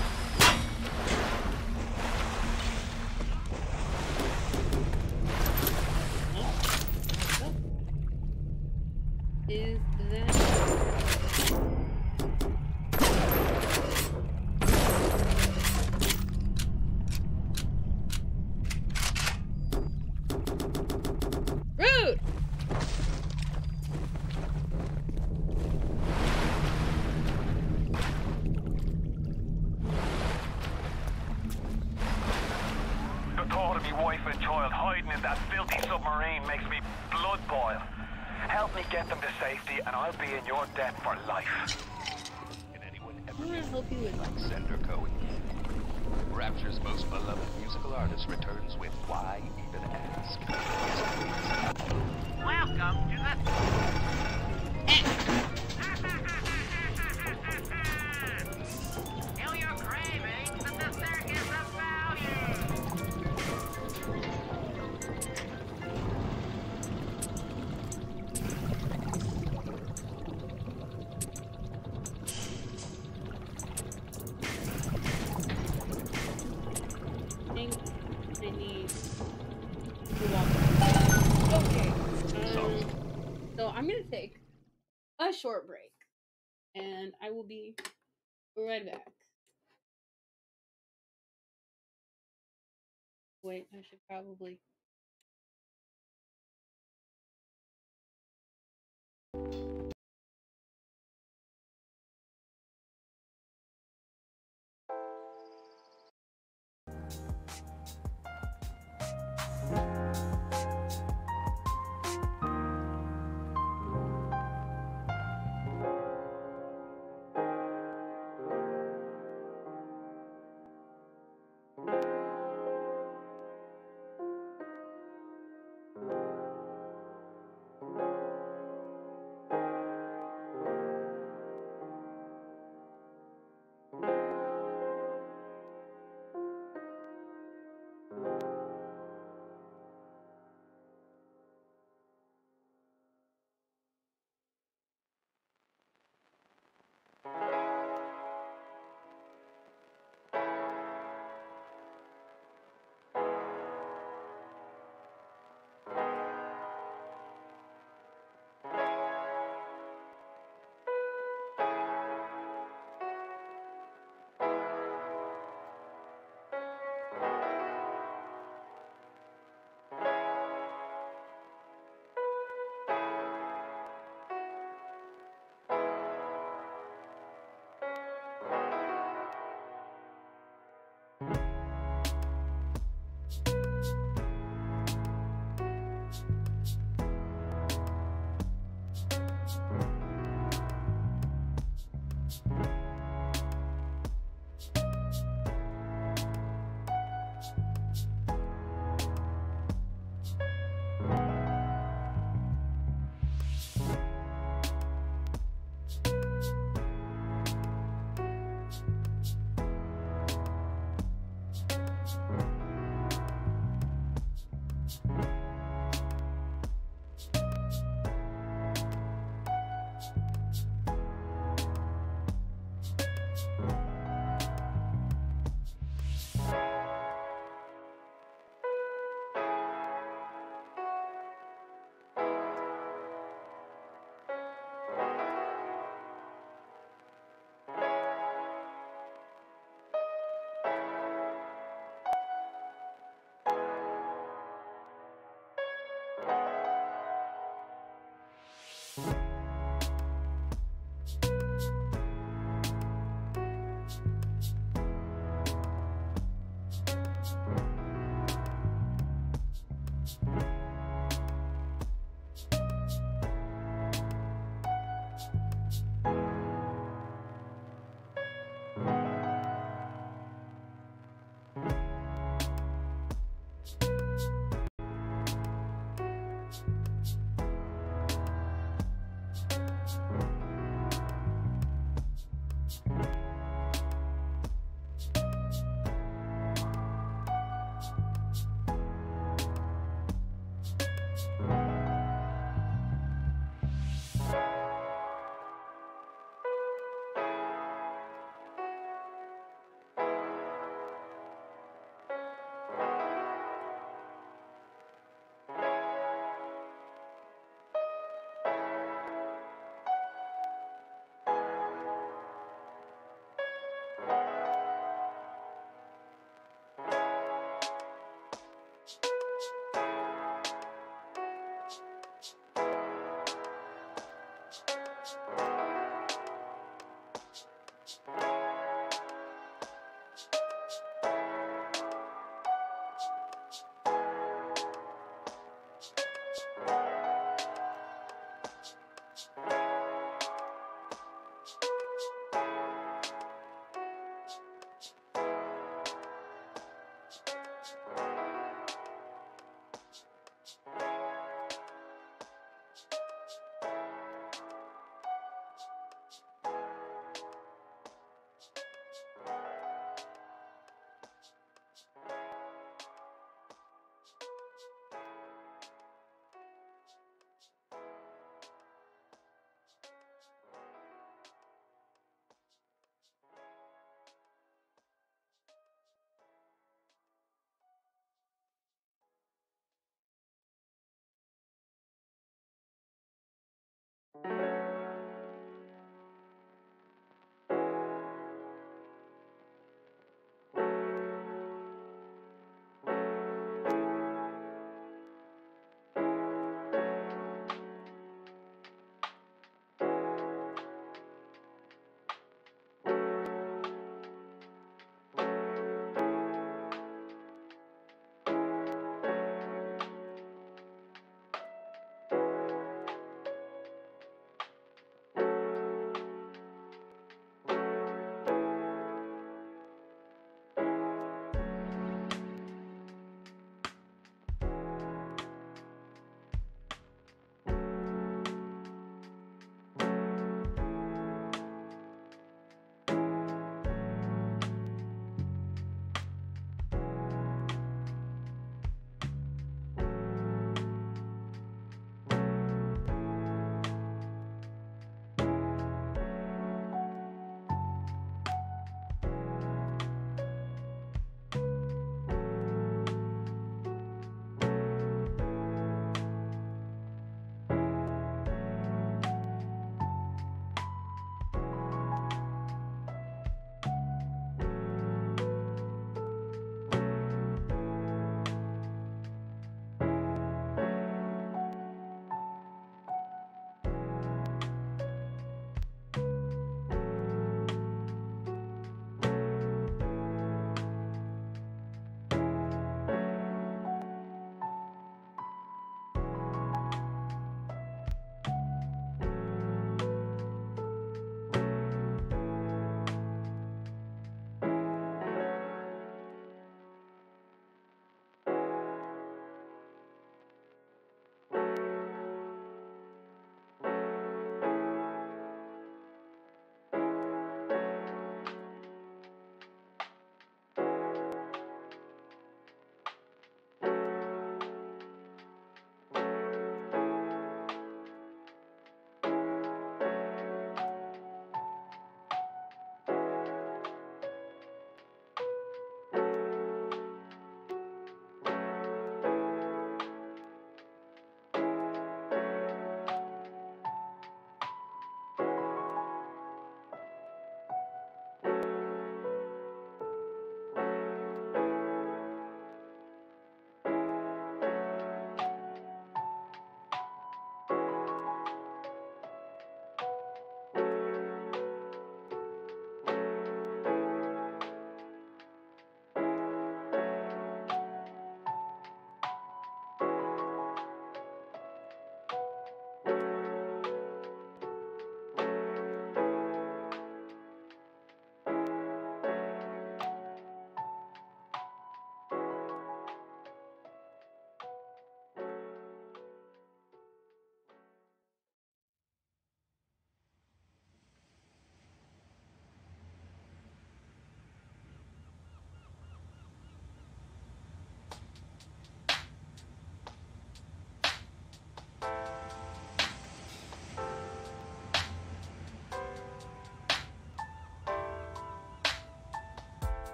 Is that... Rude! The thought of me wife and child hiding in that filthy submarine makes me blood boil. Help me get them to safety and I'll be in your debt for life. Can anyone I ever want to be help you with like Sender Cohen? Rapture's most beloved musical artist returns with Why Even Ask? Welcome to the... Kill your cravings at the Circus of Value! I think I need to walk. Okay. Um, so I'm gonna take a short break, and I will be right back. Wait, I should probably.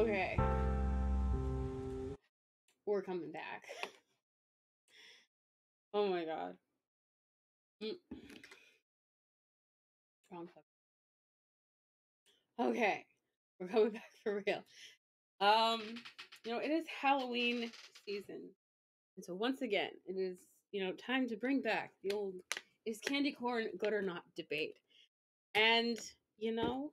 Okay. We're coming back. Oh my god. Mm. Wrong fuck. Okay. We're coming back for real. Um, you know, it is Halloween season. And so once again, it is, you know, time to bring back the old is candy corn good or not debate. And, you know,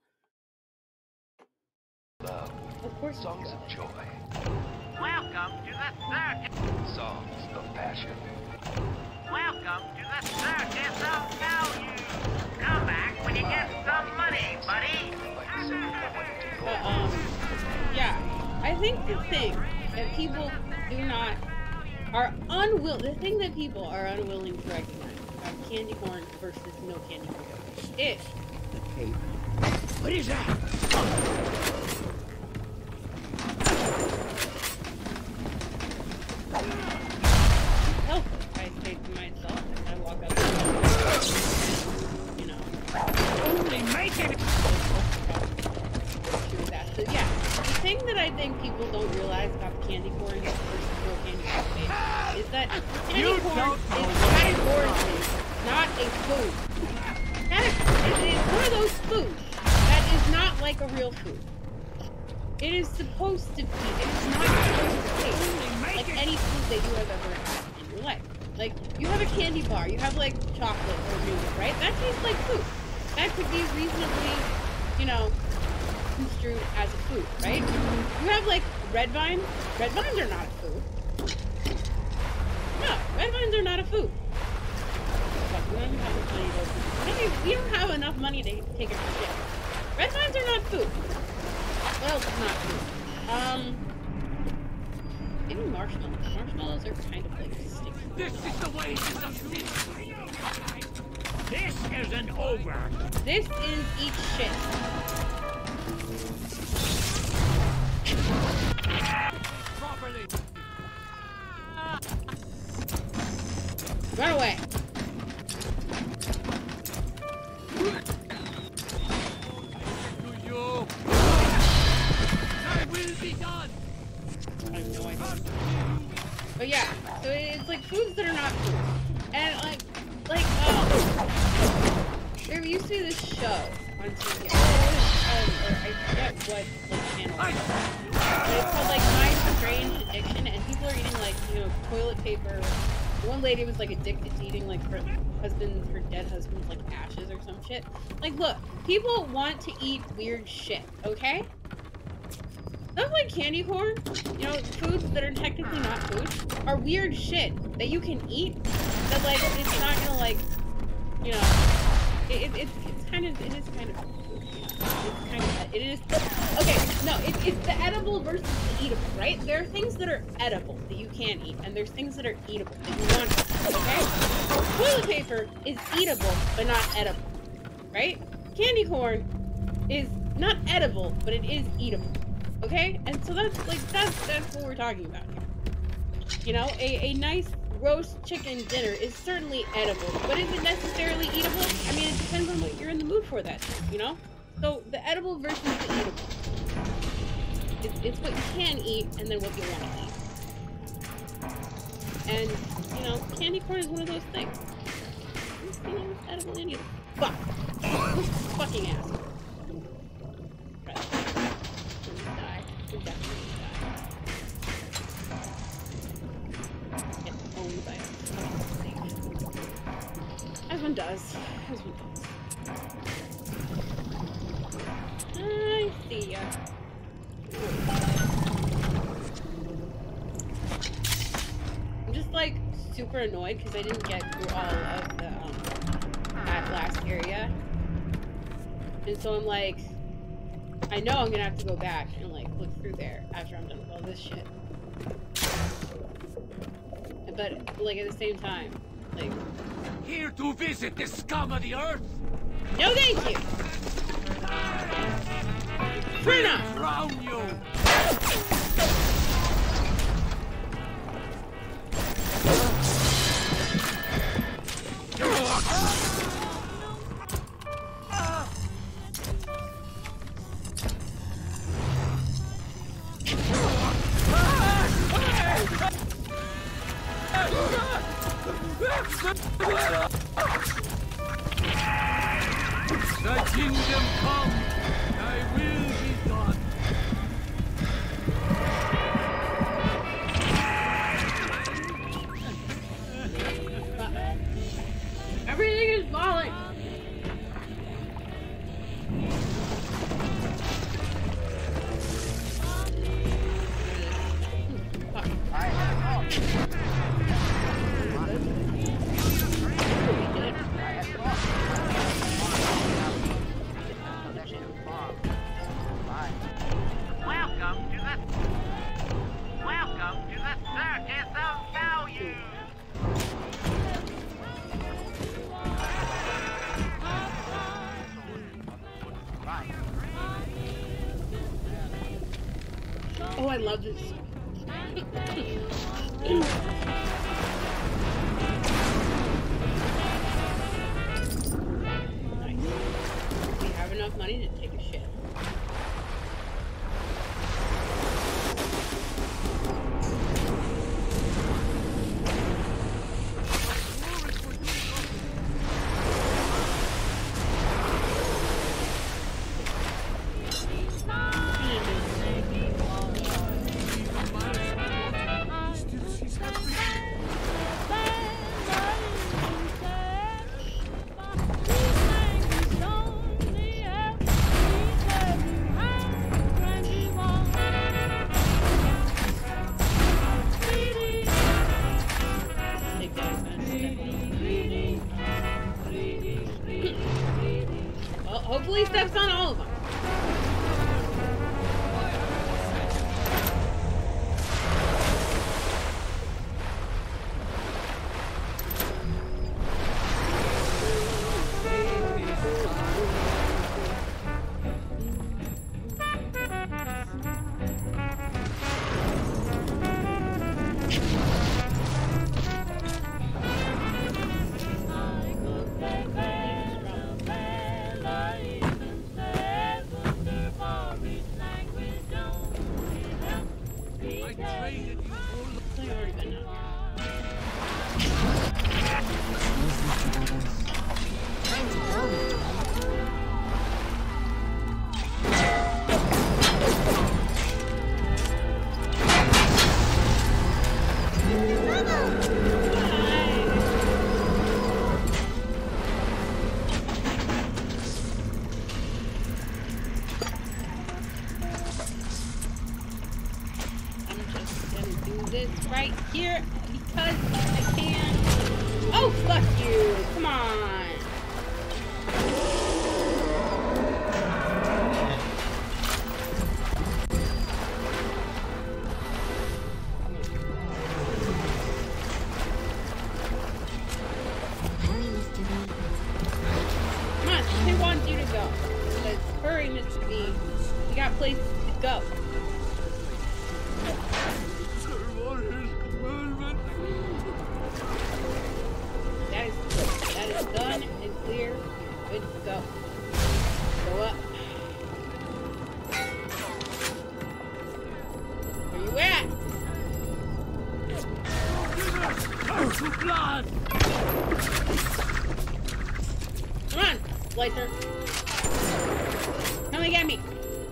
Love. Of course. Songs of joy. Welcome to the circus. Songs of passion. Welcome to the circus of value. Come back when you get some money, buddy. But, um, yeah, I think the thing that people do not, are unwilling, the thing that people are unwilling to recognize about candy corn versus no candy corn is the tape. What is that? Help, I say to myself as I walk up, you know, only making it. So yeah, the thing that I think people don't realize about candy corn versus no candy corn is that candy corn is categorically not a food. It is one of those foods that is not like a real food. It is supposed to be. It is not supposed to taste like any food that you have ever had in your life. Like, you have a candy bar, you have like chocolate or nougat, right? That tastes like food. That could be reasonably, you know, construed as a food, right? You have like red vine. Red vines are not a food. No, red vines are not a food. But we don't have enough money to, we don't have enough money to take it for shit. Red vines are not food. What else is not food? Um, maybe marshmallows. Marshmallows are kind of like distinct. This is the way to the This isn't over. This is eat shit. Properly. Run away. To you. I will be done. I have no idea. But yeah, so it's like foods that are not food. And like, like, um, there used to be this show on T V. Um, or I forget what like, channel it was. But it's called like My Strange Addiction, and people are eating like, you know, toilet paper. One lady was like addicted to eating like her husband's, her dead husband's like ashes or some shit. Like, look, people want to eat weird shit, okay? Stuff like candy corn, you know, foods that are technically not food, are weird shit that you can eat. That like it's not gonna like, you know, it, it, it's it's kind of it is kind of food. It's kind of it is okay. No, it, it's the edible versus the eatable, right? There are things that are edible that you can't eat, and there's things that are eatable that you want to eat, okay? Toilet paper is eatable but not edible, right? Candy corn is not edible, but it is eatable. Okay? And so that's like that's that's what we're talking about here. You know, a, a nice roast chicken dinner is certainly edible, but is it necessarily eatable? I mean, it depends on what you're in the mood for that day, you know? So the edible versus the eatable. It's, it's what you can eat and then what you want to eat. And, you know, candy corn is one of those things. It's, you know, it's edible and eatable. Fuck! Fucking ass. Right. Die. We're definitely gonna die. Get owned by a fucking snake. As one does. As one does. I see ya. I'm just like super annoyed because I didn't get through all of the um that last area. And so I'm like, I know I'm gonna have to go back and like look through there after I'm done with all this shit. But like at the same time, like, here to visit the scum of the earth. No, thank you. Frina! Drown you. Oh, I love this. Nice. We have enough money to take a shit. Hopefully he steps on all of them. Right here because I can. Oh, fuck you. Come on. Come on, he wants you to go. Let's hurry, Mister B. We got places to go. That is good. That is done and clear. You're good to go. Go up. Where you at? Come on, Slicer. Come and get me.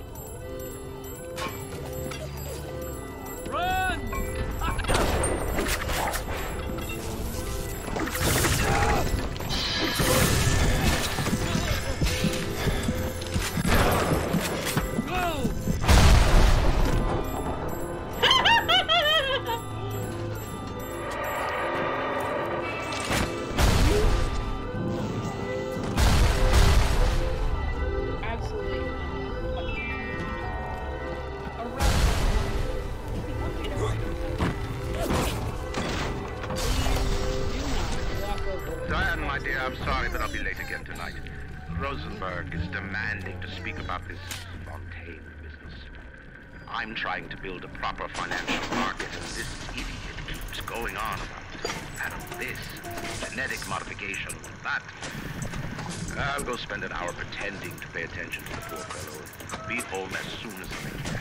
I'm sorry, but I'll be late again tonight. Rosenberg is demanding to speak about this Fontaine business. I'm trying to build a proper financial market, and this idiot keeps going on about Adam this, genetic modification, that. I'll go spend an hour pretending to pay attention to the poor fellow. I'll be home as soon as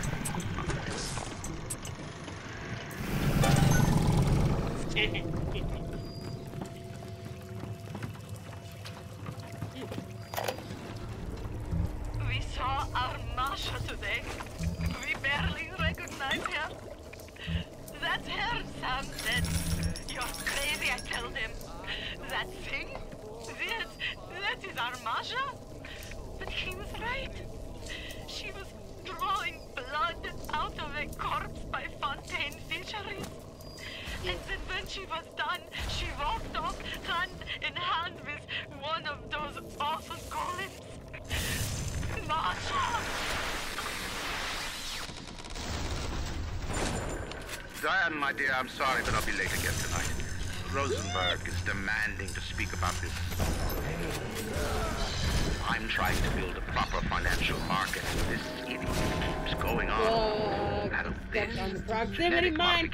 I can. We saw our Masha today. We barely recognize her. That's her, Sam said. You're crazy, I told him. That thing? That, that is our Masha? But he was right. She was drawing blood out of a corpse by Fontaine Fisheries. And then when she was done, she walked off hand in hand with one of those awful golems. Masha! Diane, my dear, I'm sorry, but I'll be late again tonight. Rosenberg is demanding to speak about this. I'm trying to build a proper financial market, and this idiot keeps going on. Adam. That's on the proximity mine.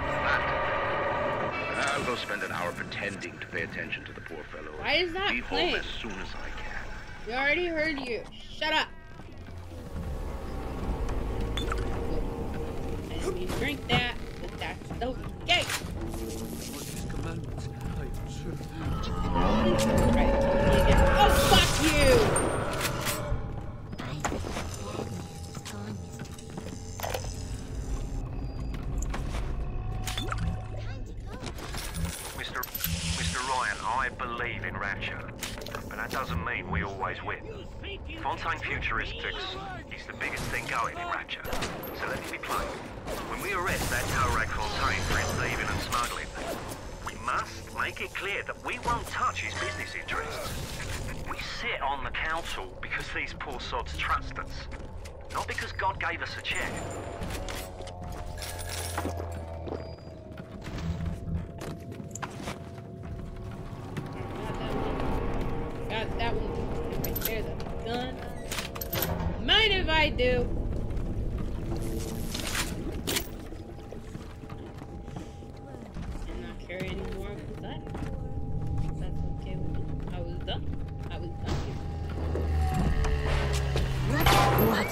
I'll go spend an hour pretending to pay attention to the poor fellow. Why is that Be playing? home as soon as I can. We already heard you. Shut up. I didn't mean to drink that, but that's okay. Right. Oh, fuck you! Mister Mister Ryan, I believe in Rapture, but that doesn't mean we always win. Fontaine Futuristics is the biggest thing going in Rapture, so let me be plain. When we arrest that Torag Fontaine for his thieving and smuggling, we must make it clear that we won't touch his business interests. We sit on the council because these poor sods trust us, not because God gave us a check. Got that one right there, the gun. Mind if I do? And not carry any more of that. That's okay with me. I was done. I was done here. What?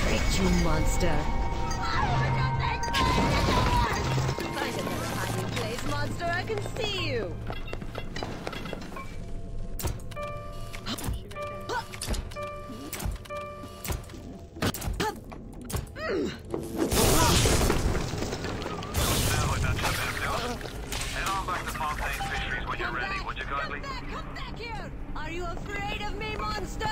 tricked you, monster. Find another hiding place, monster. I can see you. Are you afraid of me, monster?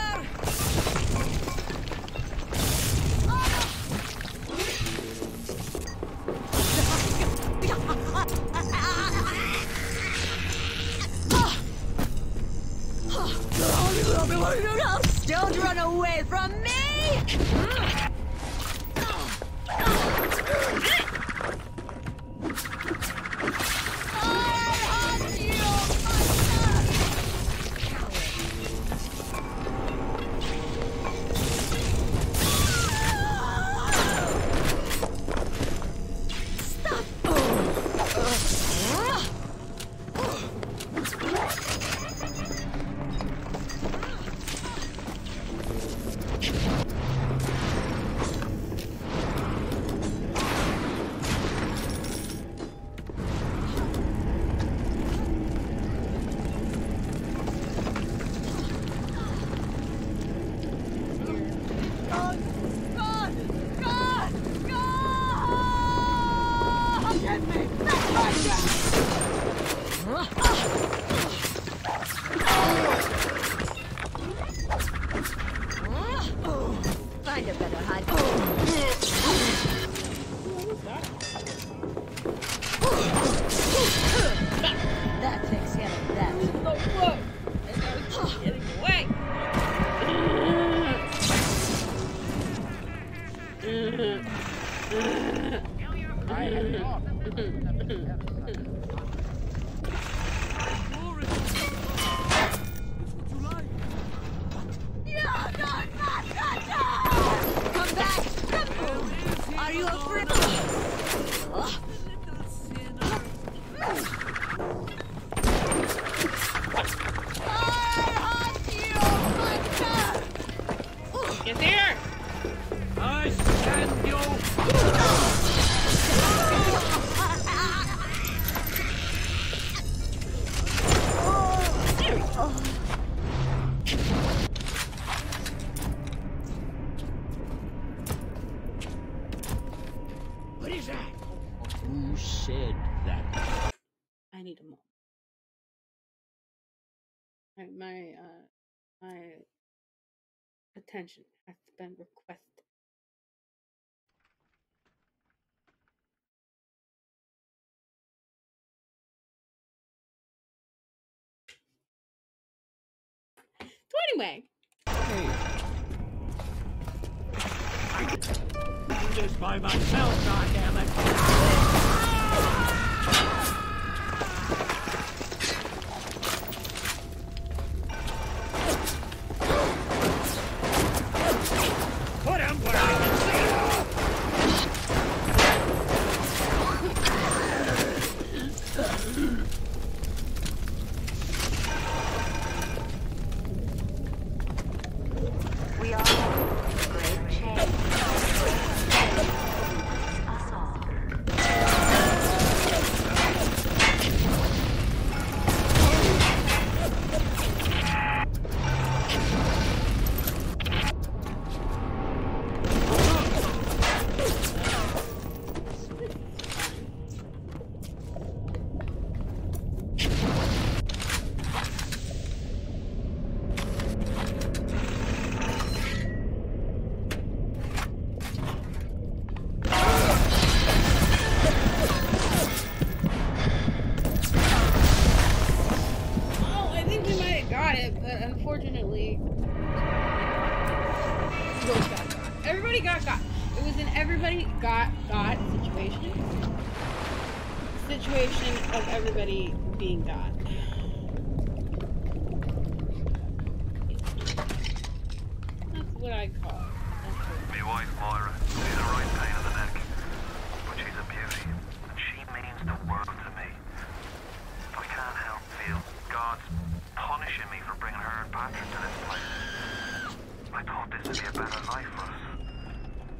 Don't run away from me! Find a better hide. That takes care of that. Oh, whoa! It's getting away. Come back! Are you afraid? Get there! I stand you! What is that? Who said that? I need a moment. Alright, my uh my attention has been requested. So anyway. Hey. I'm just by myself, goddammit. Put him where I can We are great change. Us all. Oh, I think we might have got it, but unfortunately, both got got. Everybody got got. It was an everybody got got situation. Situation of everybody being got. That's what I call it. My wife Moira, she's a right pain in the neck, but she's a beauty, and she means the world to me. I can't help feel God's punishing me for bringing her and Patrick to this place. I thought this would be a better life for us.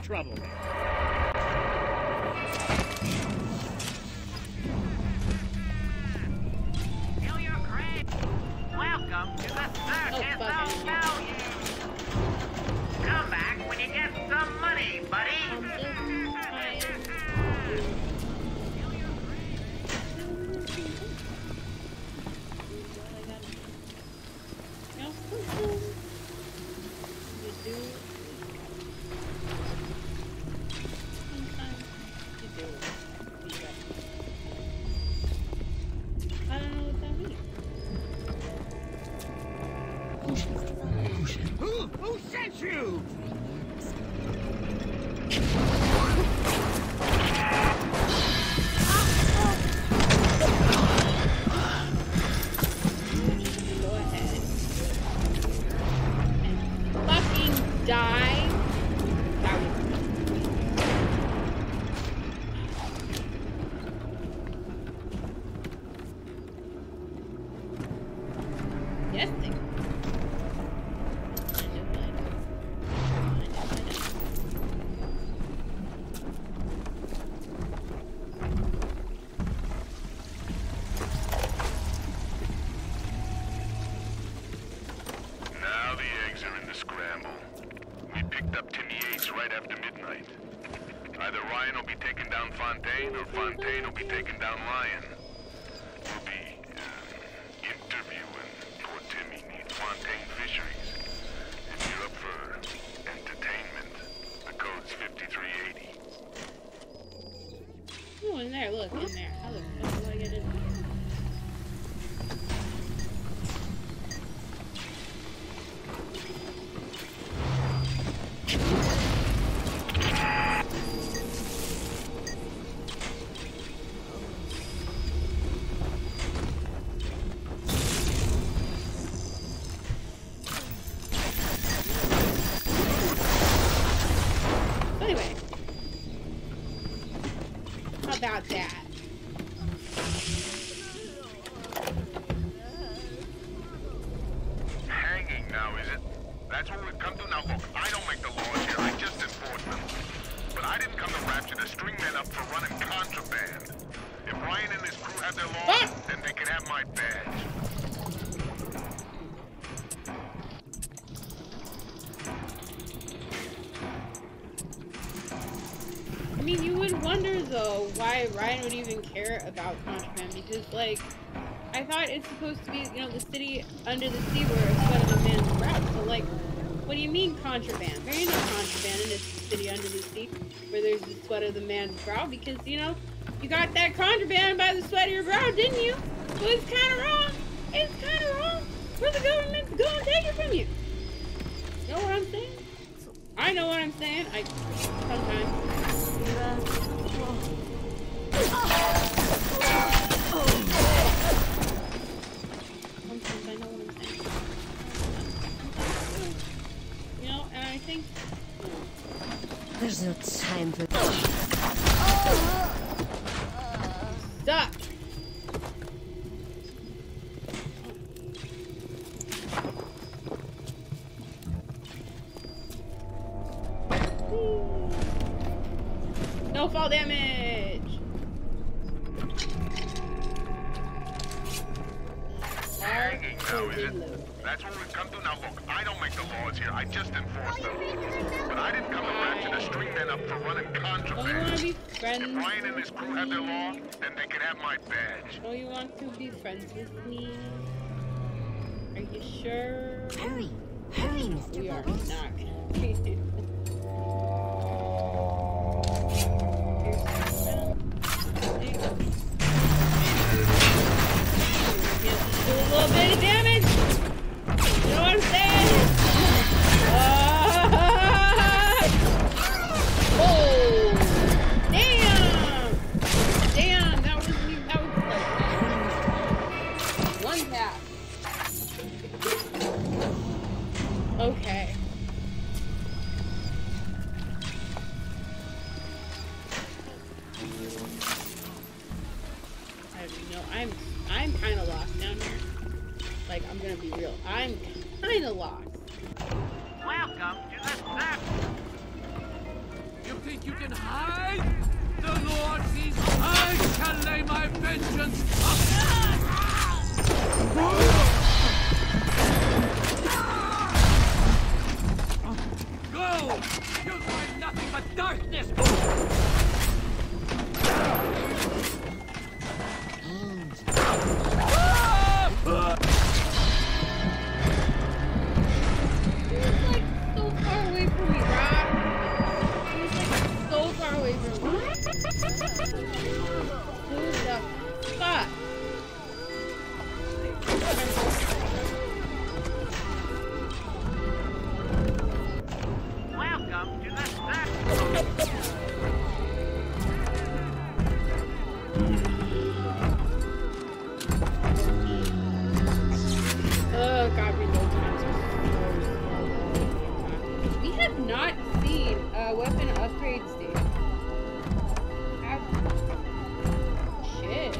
trouble. Fill your crate. Welcome to the circus of value. Come back when you get some money, buddy. I don't know what that means. Who, who sent you? Go ahead and fucking die. That was yes, thing. Now the eggs are in the scramble. We picked up Timmy Yates right after midnight. Either Ryan will be taking down Fontaine, or Fontaine will be taking down Ryan. We'll be uh, interviewing poor Timmy near Fontaine Fisheries. If you're up for entertainment, the code's fifty-three eighty. Oh, in there, look, in there. How the fuck do I get in there? Anyway, how about that? Hanging now, is it? That's what we've come to now. Look, I don't make the laws here. I just enforce them. But I didn't come to Rapture to string men up for running contraband. If Ryan and his crew have their laws, then they can have my badge. I mean, you would wonder, though, why Ryan would even care about contraband, because, like, I thought it's supposed to be, you know, the city under the sea where it's sweat of a man's brow. So, like, what do you mean contraband? There ain't no contraband in this city under the sea where there's the sweat of the man's brow, because, you know, you got that contraband by the sweat of your brow, didn't you? So it's kind of wrong. It's kind of wrong for the government to go and take it from you. You know what I'm saying? I know what I'm saying. I sometimes. Sometimes I know what I'm saying. You know, and I think. There's no time for. Stop. No fall damage! Hanging now, is it? That's what we've come to now. Look, I don't make the laws here. I just enforce them. But I didn't come to Rapture to string men up for running contraband. Don't you want to be friends? If Ryan and his crew have their law, then they can have my badge. Don't you want to be friends with me? Are you sure? Hurry! Hurry, Mister We are Bubbles. not gonna be. Do a little bit of damage. You know what I'm saying? Uh, oh, damn! Damn, that was that was like one tap. Okay. I don't know. I'm I'm kind of lost down here. Like, I'm gonna be real. I'm kind of lost. Welcome to the circus. You think you can hide? The Lord sees I shall lay my vengeance Go! You'll find nothing but darkness! Welcome to the Oh god, reload times are so slow. We have not seen a weapon upgrade stage. Have shit.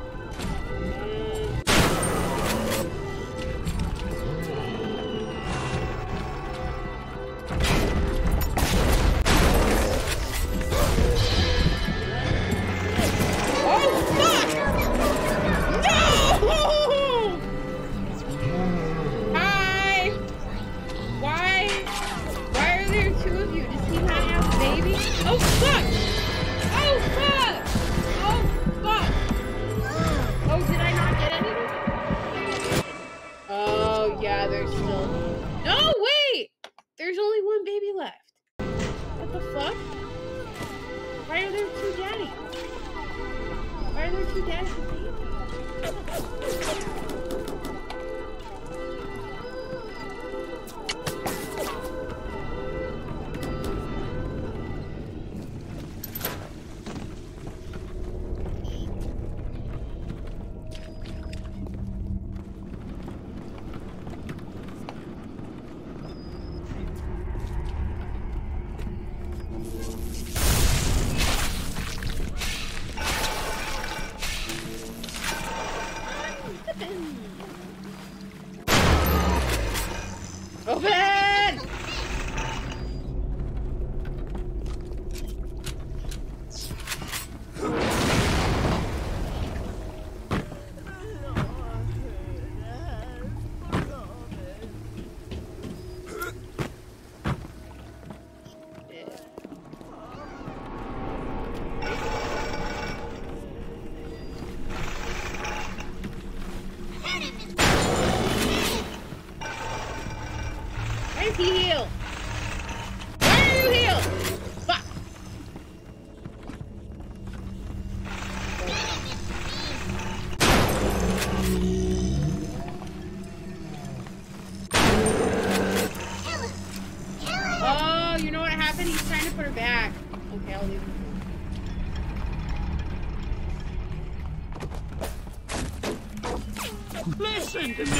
Listen to me!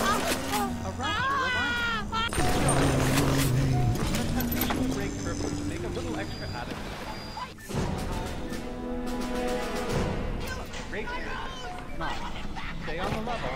A rapture reminds me. The temptation to break curfew to make a little extra out of it. Break it. Not. Stay on the level.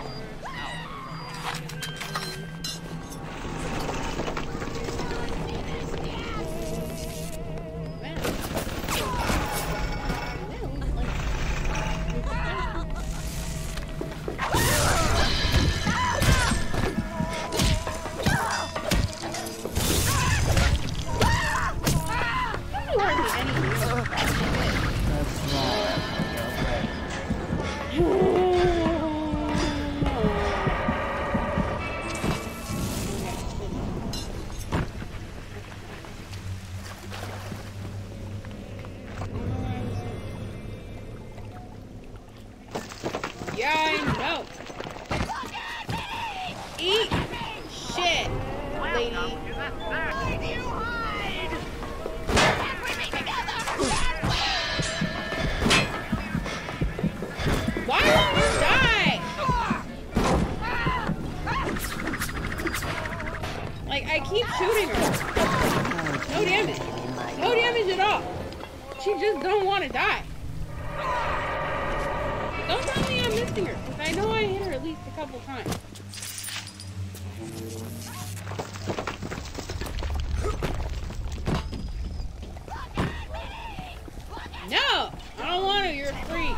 You're free.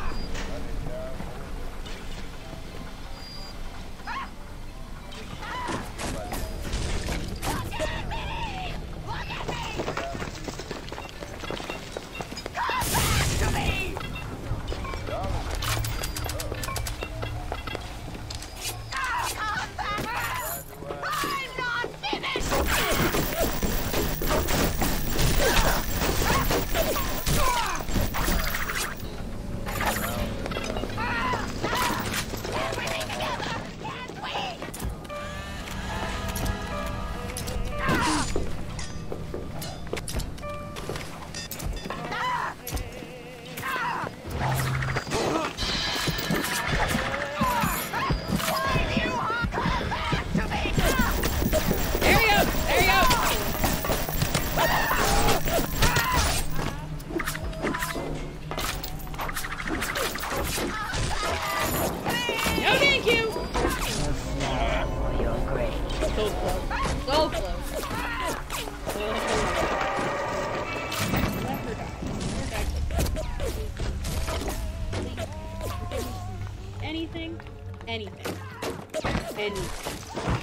Anything, anything, anything.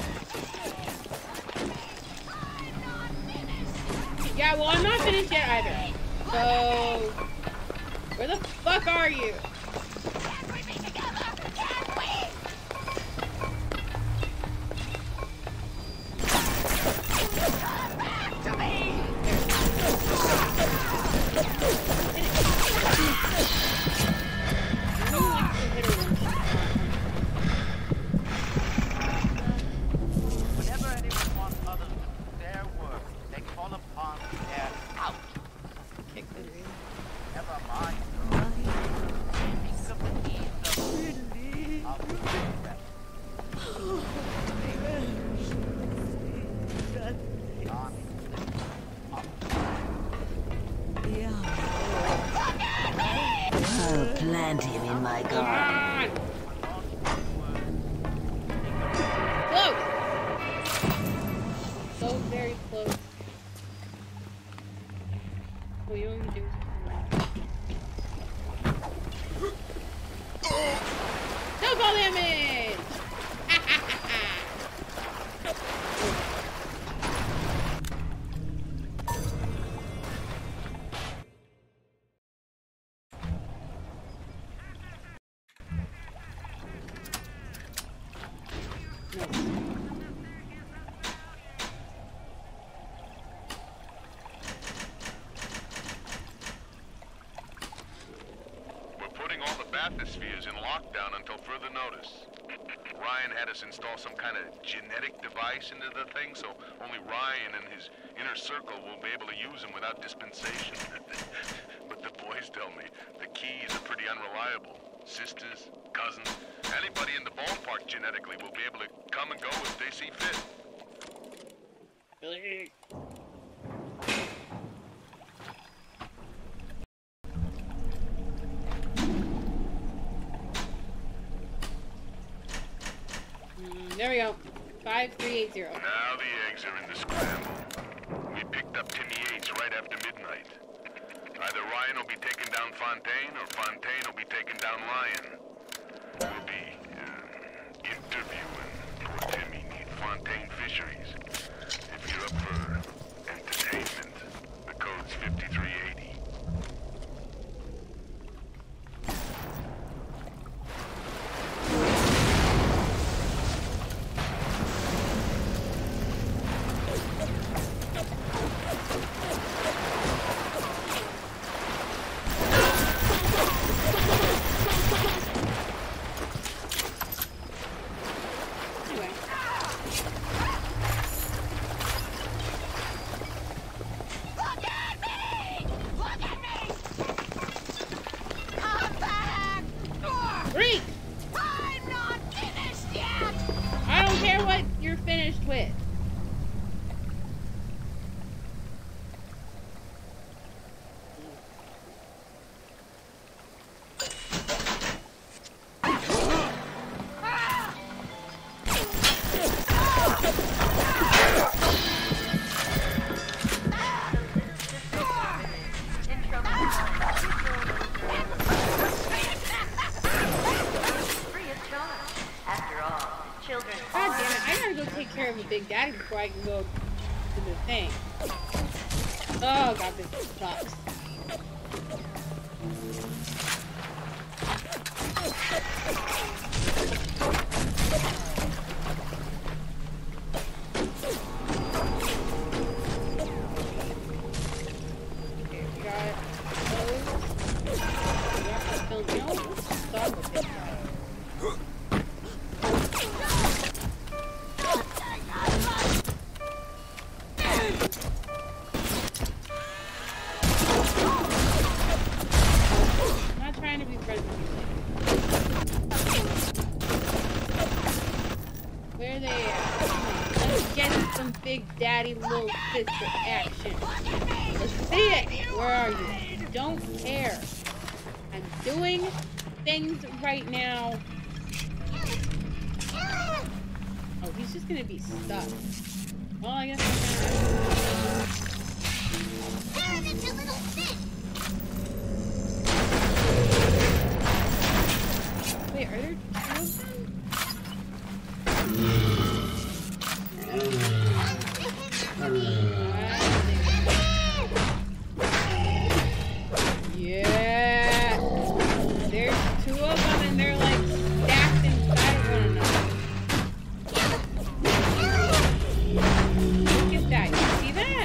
Yeah, well, I'm not finished yet either. So, where the fuck are you? Plant him in my garden. Close! So very close. Well, you only do snowball damage! Bathyspheres in lockdown until further notice. Ryan had us install some kind of genetic device into the thing, so only Ryan and his inner circle will be able to use them without dispensation. But the boys tell me the keys are pretty unreliable. Sisters, cousins, anybody in the ballpark genetically will be able to come and go as they see fit. Really? There we go. five three eight zero. Now the eggs are in the scramble. We picked up Timmy Yates right after midnight. Either Ryan will be taking down Fontaine, or Fontaine will be taking down Ryan. We'll be uh, interviewing poor Timmy near Fontaine Fisheries. If you're up for entertainment, the code's fifty-three eighty. the Big Daddy before I can go to the thing. Oh god, this sucks. Okay, we got those. We got the film. You know what? Let's stop with this guy. Where they at? Let's get some Big Daddy little sister action. Let's see it. Where are you? Don't care. I'm doing things right now. Oh, he's just gonna be stuck. Well, I guess I'm Turn into little fish. Wait, are there two of them? Yeah, there's two of them and they're like stacked inside of one another. Look at that, you see that?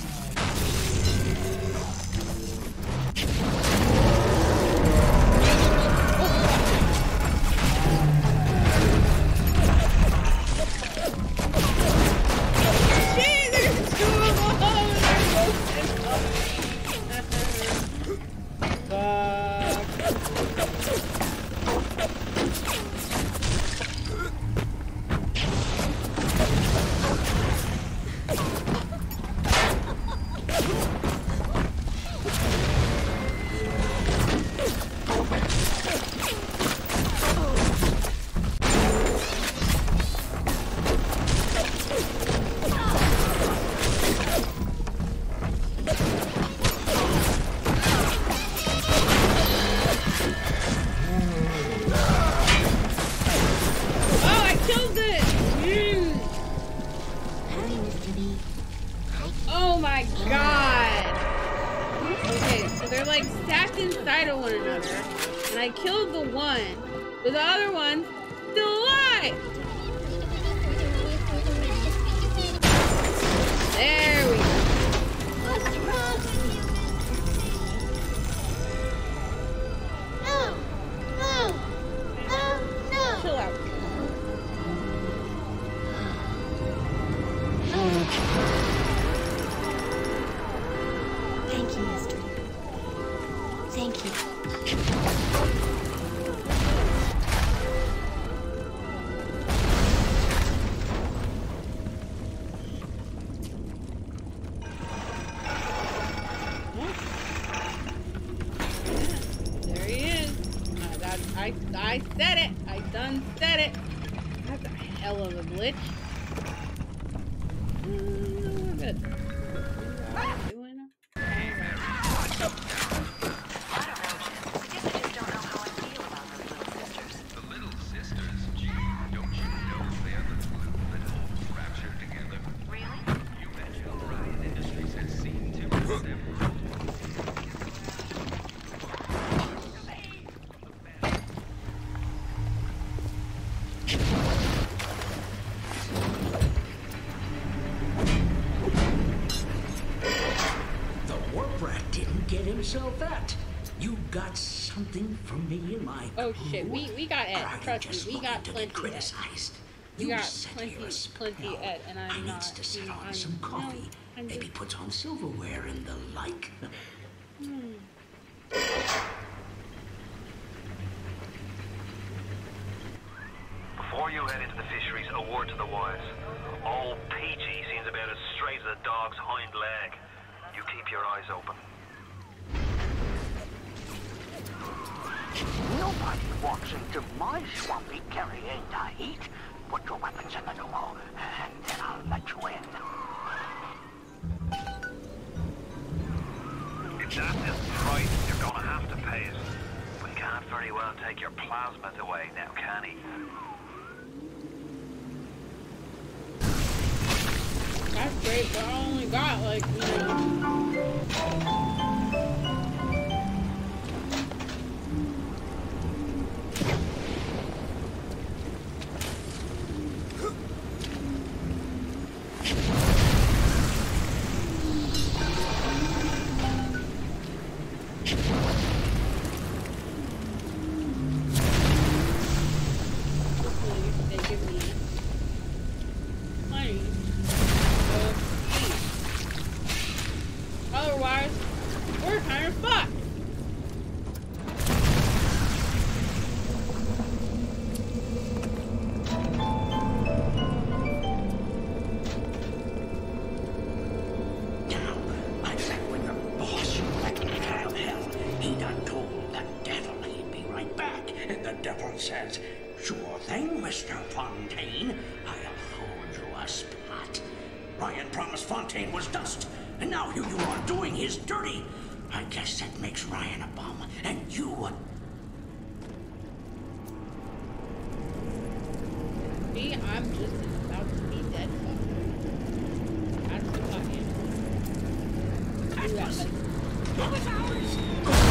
I said it! I done said it! That's a hell of a glitch. Mm, we're good. Doing The little sisters, gee, don't you know they're the glue that holds Rapture together? Really? You mentioned Orion Industries has seen to it several. So that you got something from me in my oh shit, we we got Ed. Trust me, we got plenty criticized. We you got plenty, plenty Ed, and I'm I not. needs to sit you know, on I'm, some coffee, no, maybe just... put on silverware and the like. Hmm. Before you head into the fisheries, a word to the wise. Old Peachy seems about as straight as a dog's hind leg. You keep your eyes open. Nobody walks into my swampy carrying to eat. Put your weapons in the door, and then I'll let you in. If that's the price, you're gonna have to pay it. But he can't very well take your plasmas away now, can he? That's great, but I only got like, you know. Says, sure thing, Mister Fontaine. I'll hold you a spot. Ryan promised Fontaine was dust, and now here you are doing his dirty. I guess that makes Ryan a bum, and you a... Me, I'm just about to be dead. That's what I am. Atlas! It was ours!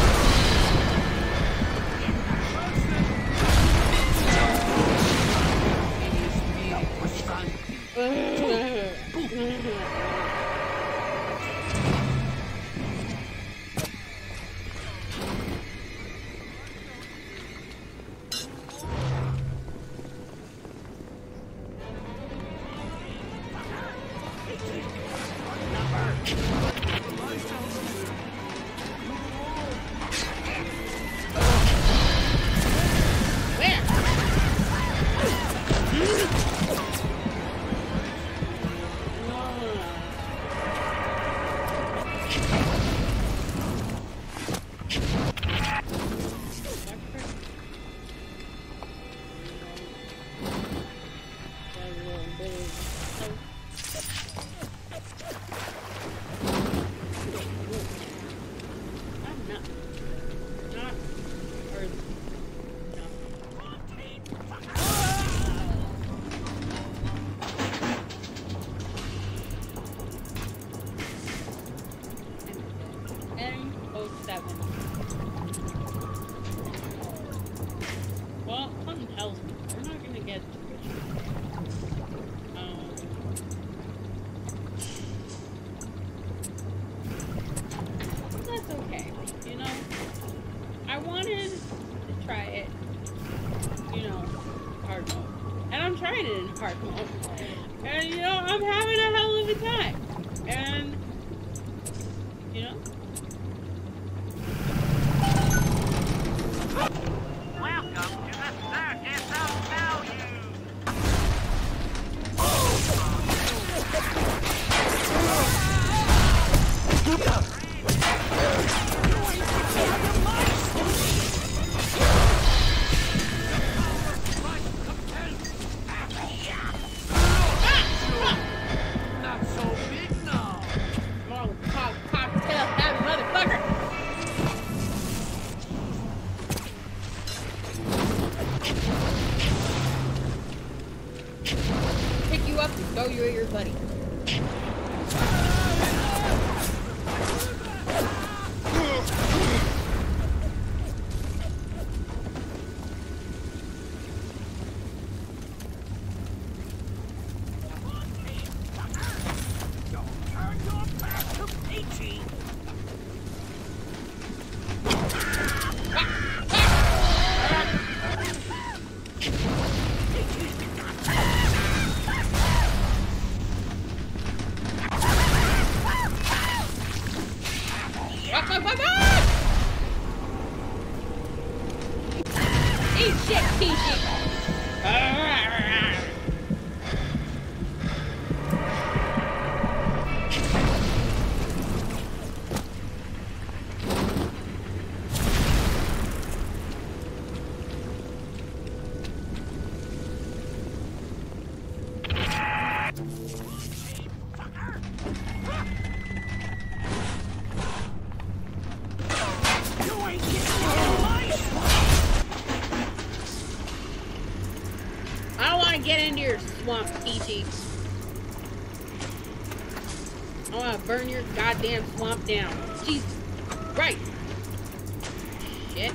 Well, something tells me we're not gonna get to it. Um, that's okay, you know? I wanted to try it, you know, hard mode. And I'm trying it in hard mode. And, you know, I'm having a hell of a time. And, you know? Welcome to the circus of value. Not so big now. Molotov cocktail having motherfucker. Pick you up and throw you at your buddy. Eat shit, T-shit. I don't want to get into your swamp, T T. I wanna burn your goddamn swamp down. Jesus Christ. Shit.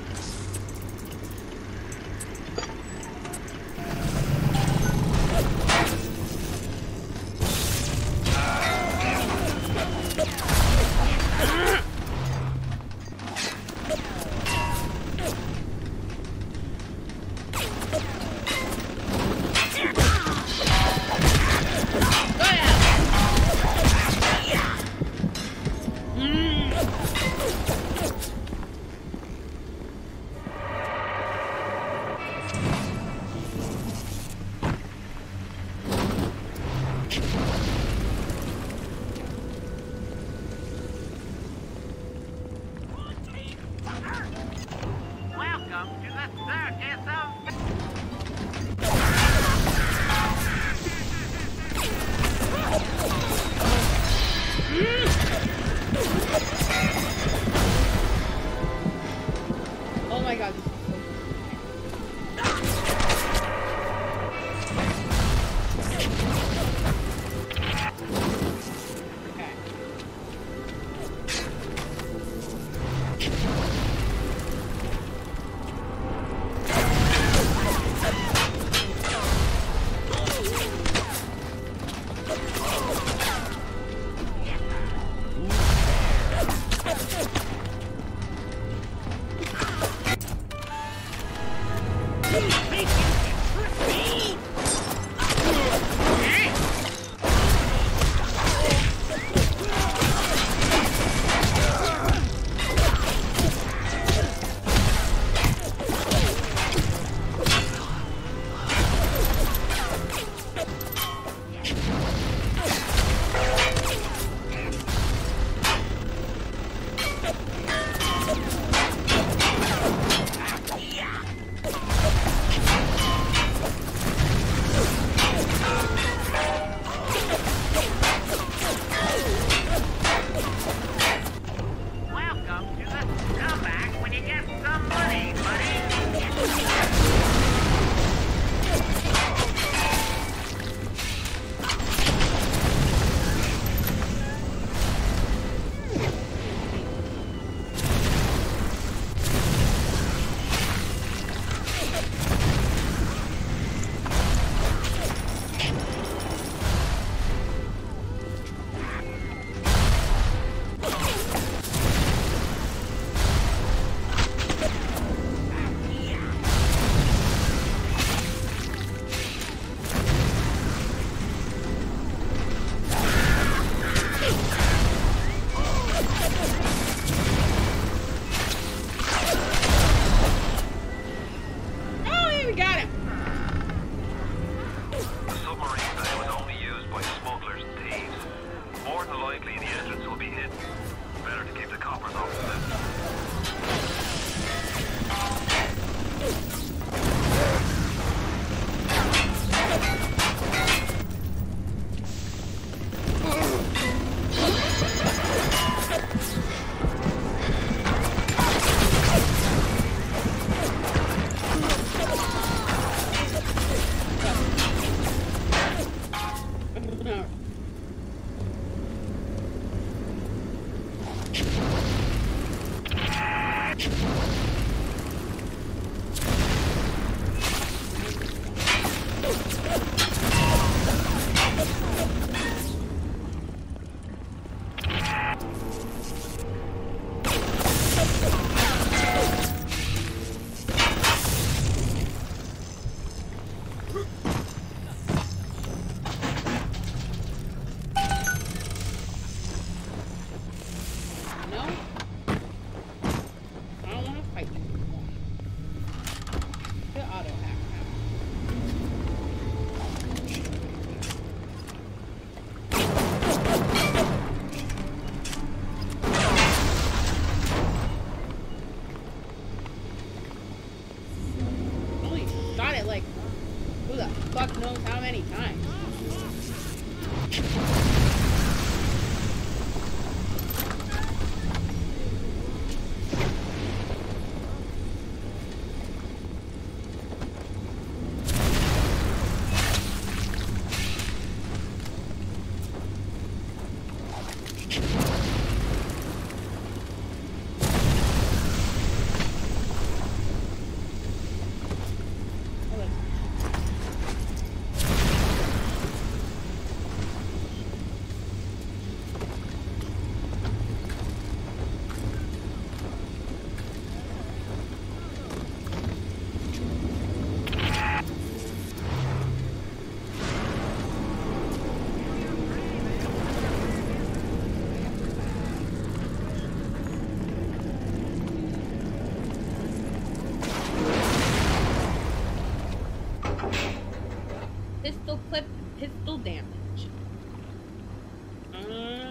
fuck knows how many times. Pistol clip, pistol damage. Um,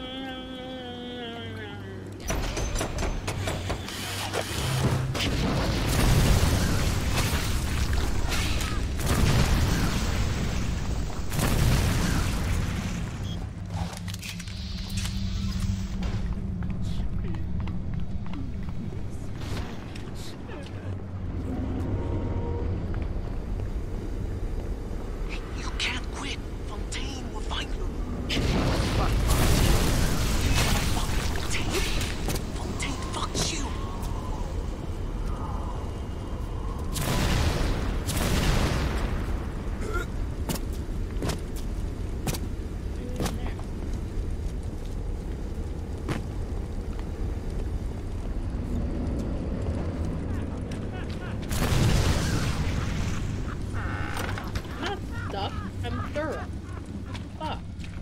I'm thorough. Fuck.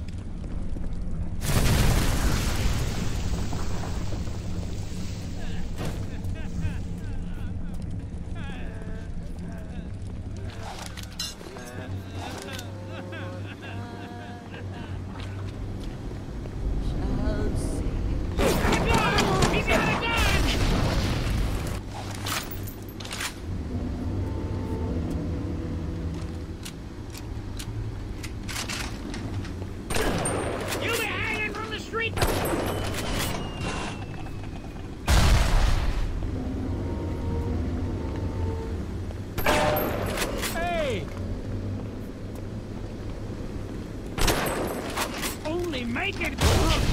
Make it!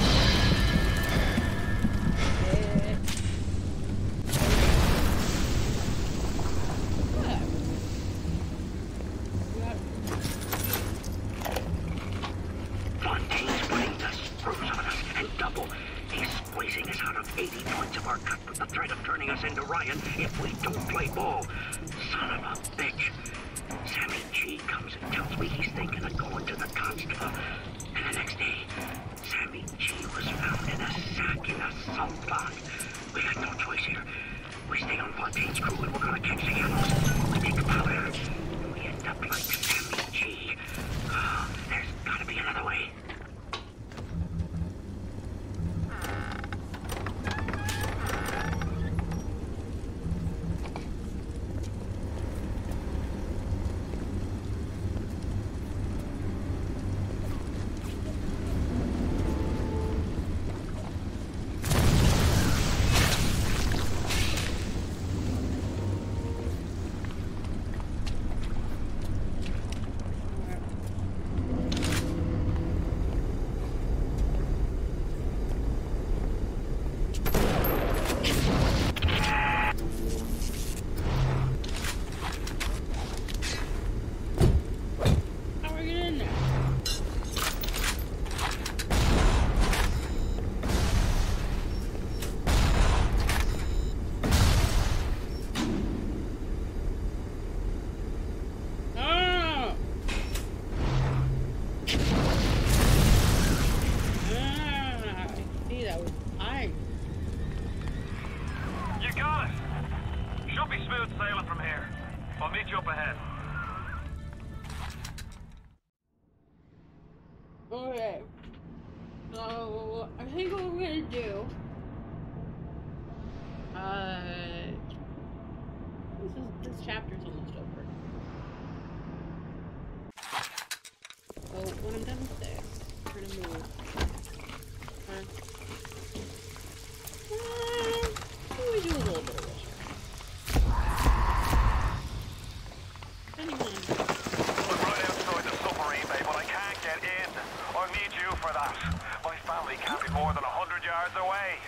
Fontaine's putting the screws on us and double. He's squeezing us out of eighty points of our cut with the threat of turning us into Ryan if we don't play ball. Son of a bitch. Sammy G comes and tells me he's thinking of going to the constable. And the next day, Sammy G was found in a sack in a salt block. We had no choice here. We stay on Fontaine's crew and we're gonna catch the animals. We take powder and we end up like Sammy G. Oh, there's gotta be another way. Okay, so I think what we're gonna do, uh, this is, this chapter's almost over. So when I'm done with this, we're gonna move. Uh, uh, we do a little bit of this. Anyone? I'm right outside the submarine bay, but I can't get in. I'll need you for that. My family can't be more than a hundred yards away.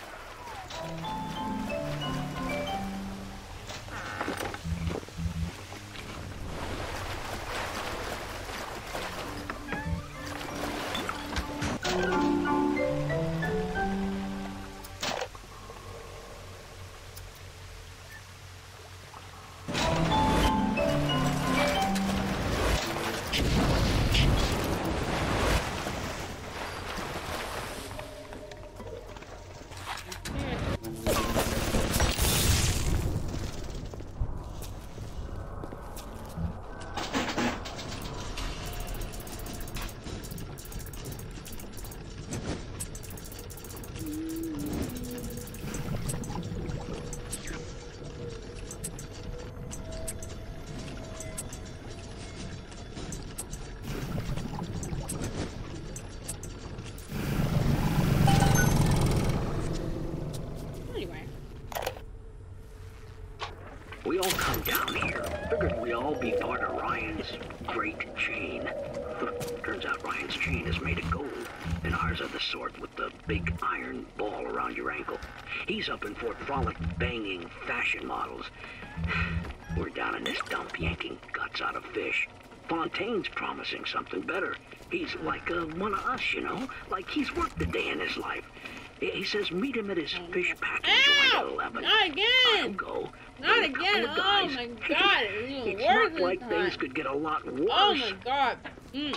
come down here. Figured we all be part of Ryan's great chain. Turns out Ryan's chain is made of gold, and ours are the sort with the big iron ball around your ankle. He's up in Fort Frolic banging fashion models. We're down in this dump yanking guts out of fish. Fontaine's promising something better. He's like uh, one of us, you know? Like he's worked a day in his life. He says meet him at his fish packing joint at eleven. Not again! I'll go. Not again! Oh my god! It's even It's worse not like this things time. could get a lot worse. Oh my god! Mm.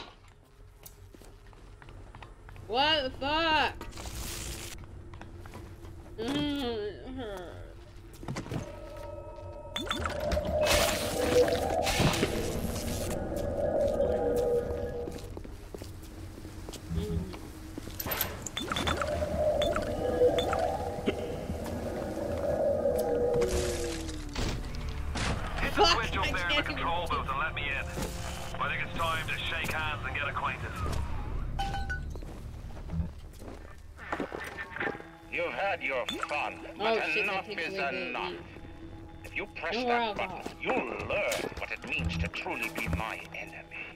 What the fuck? Mm, it hurts. Hit the switch up there in the control booth and let me in. I think it's time to shake hands and get acquainted. You've had your fun, but Oh, shit, enough that takes is away the- enough. If you press No more that alcohol. button, you'll learn what it means to truly be my enemy.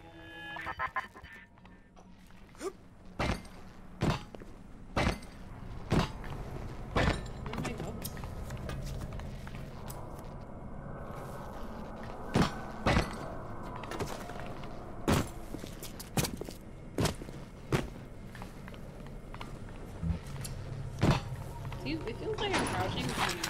See, it feels like I'm crouching. but I'm not.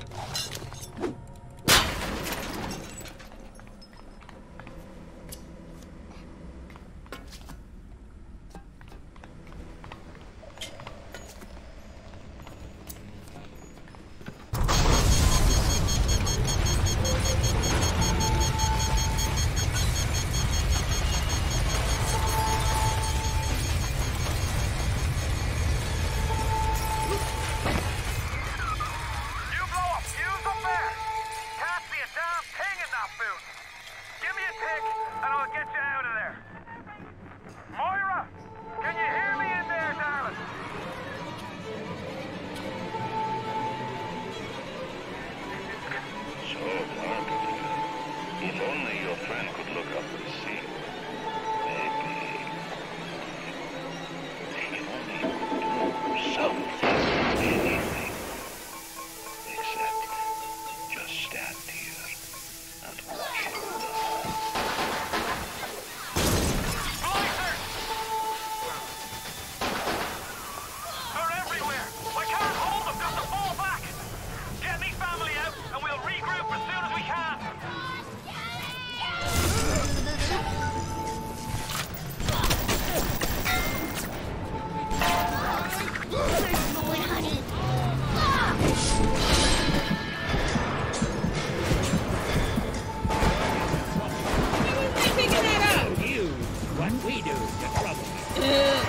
You blow up fuse up there! Can't see a damn thing in that booth! Give me a tick and I'll get you out of there! Moira! Can you hear me in there, darling? So dark. If only your friend could look up and see. Maybe. If only you could do something, anything. Except just stand here and watch him They're everywhere! I can't hold them just to fall back! Get me family out and we'll regroup as soon as we can! You, what we do to trouble you. Ugh.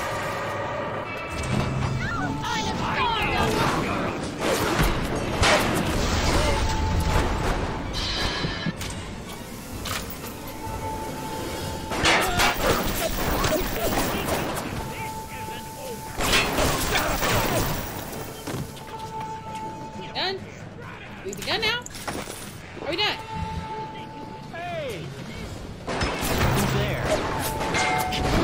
Done? We begun now? Are we done? Hey! Who's there?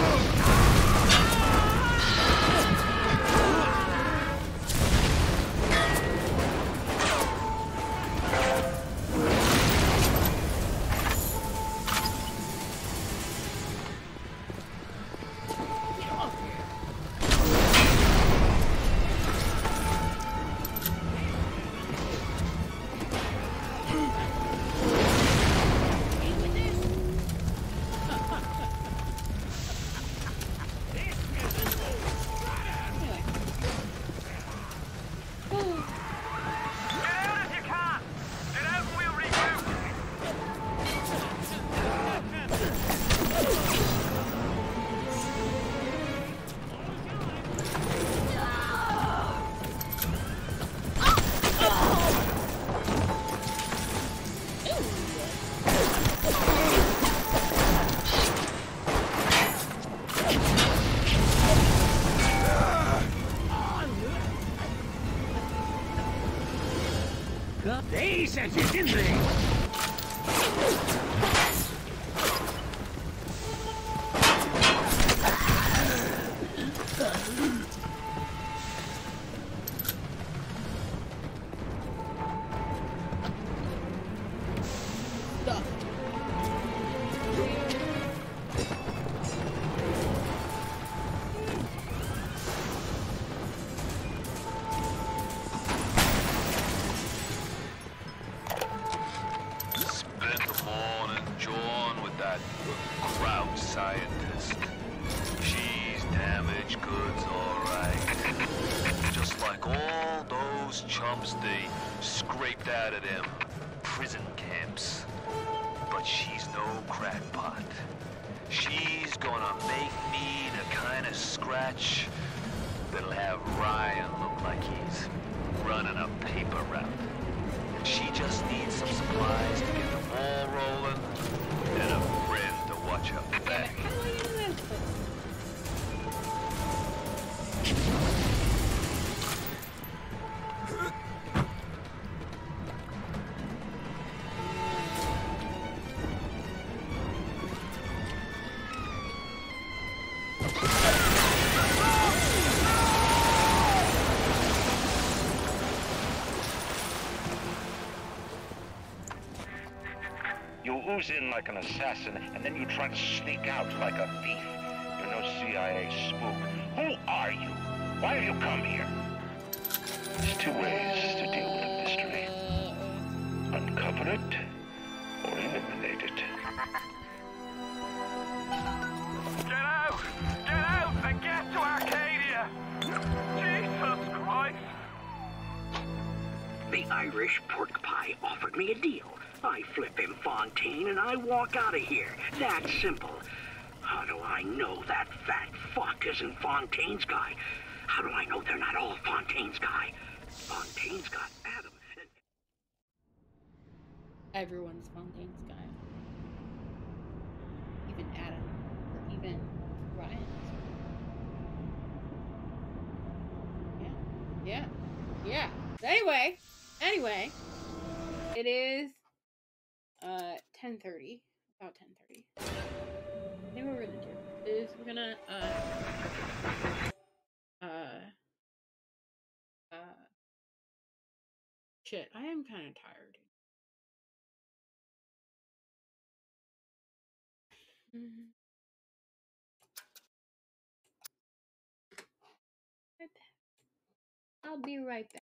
They said you didn't they? that ground scientist. She's damaged goods, all right. Just like all those chumps they scraped out of them prison camps. But she's no crackpot. She's gonna make me the kind of scratch that'll have Ryan look like he's running a paper route. She just needs some supplies to get the ball rolling and a friend to watch her back. Ooze in like an assassin, and then you try to sneak out like a thief. You're no C I A spook. Who are you? Why have you come here? There's two ways to deal with a mystery. Uncover it, or eliminate it. Get out! Get out and get to Arcadia! Jesus Christ! The Irish pork pie offered me a deal. I flip him Fontaine and I walk out of here. That simple. How do I know that fat fuck isn't Fontaine's guy? How do I know they're not all Fontaine's guy? Fontaine's got Adam. Everyone's Fontaine's guy. Even Adam. Or even Ryan. Yeah. Yeah. Yeah. Anyway. Anyway. It is uh ten thirty. About ten thirty. I think what we're gonna do is we're gonna uh uh uh shit, I am kinda tired. Mm-hmm. I'll be right back.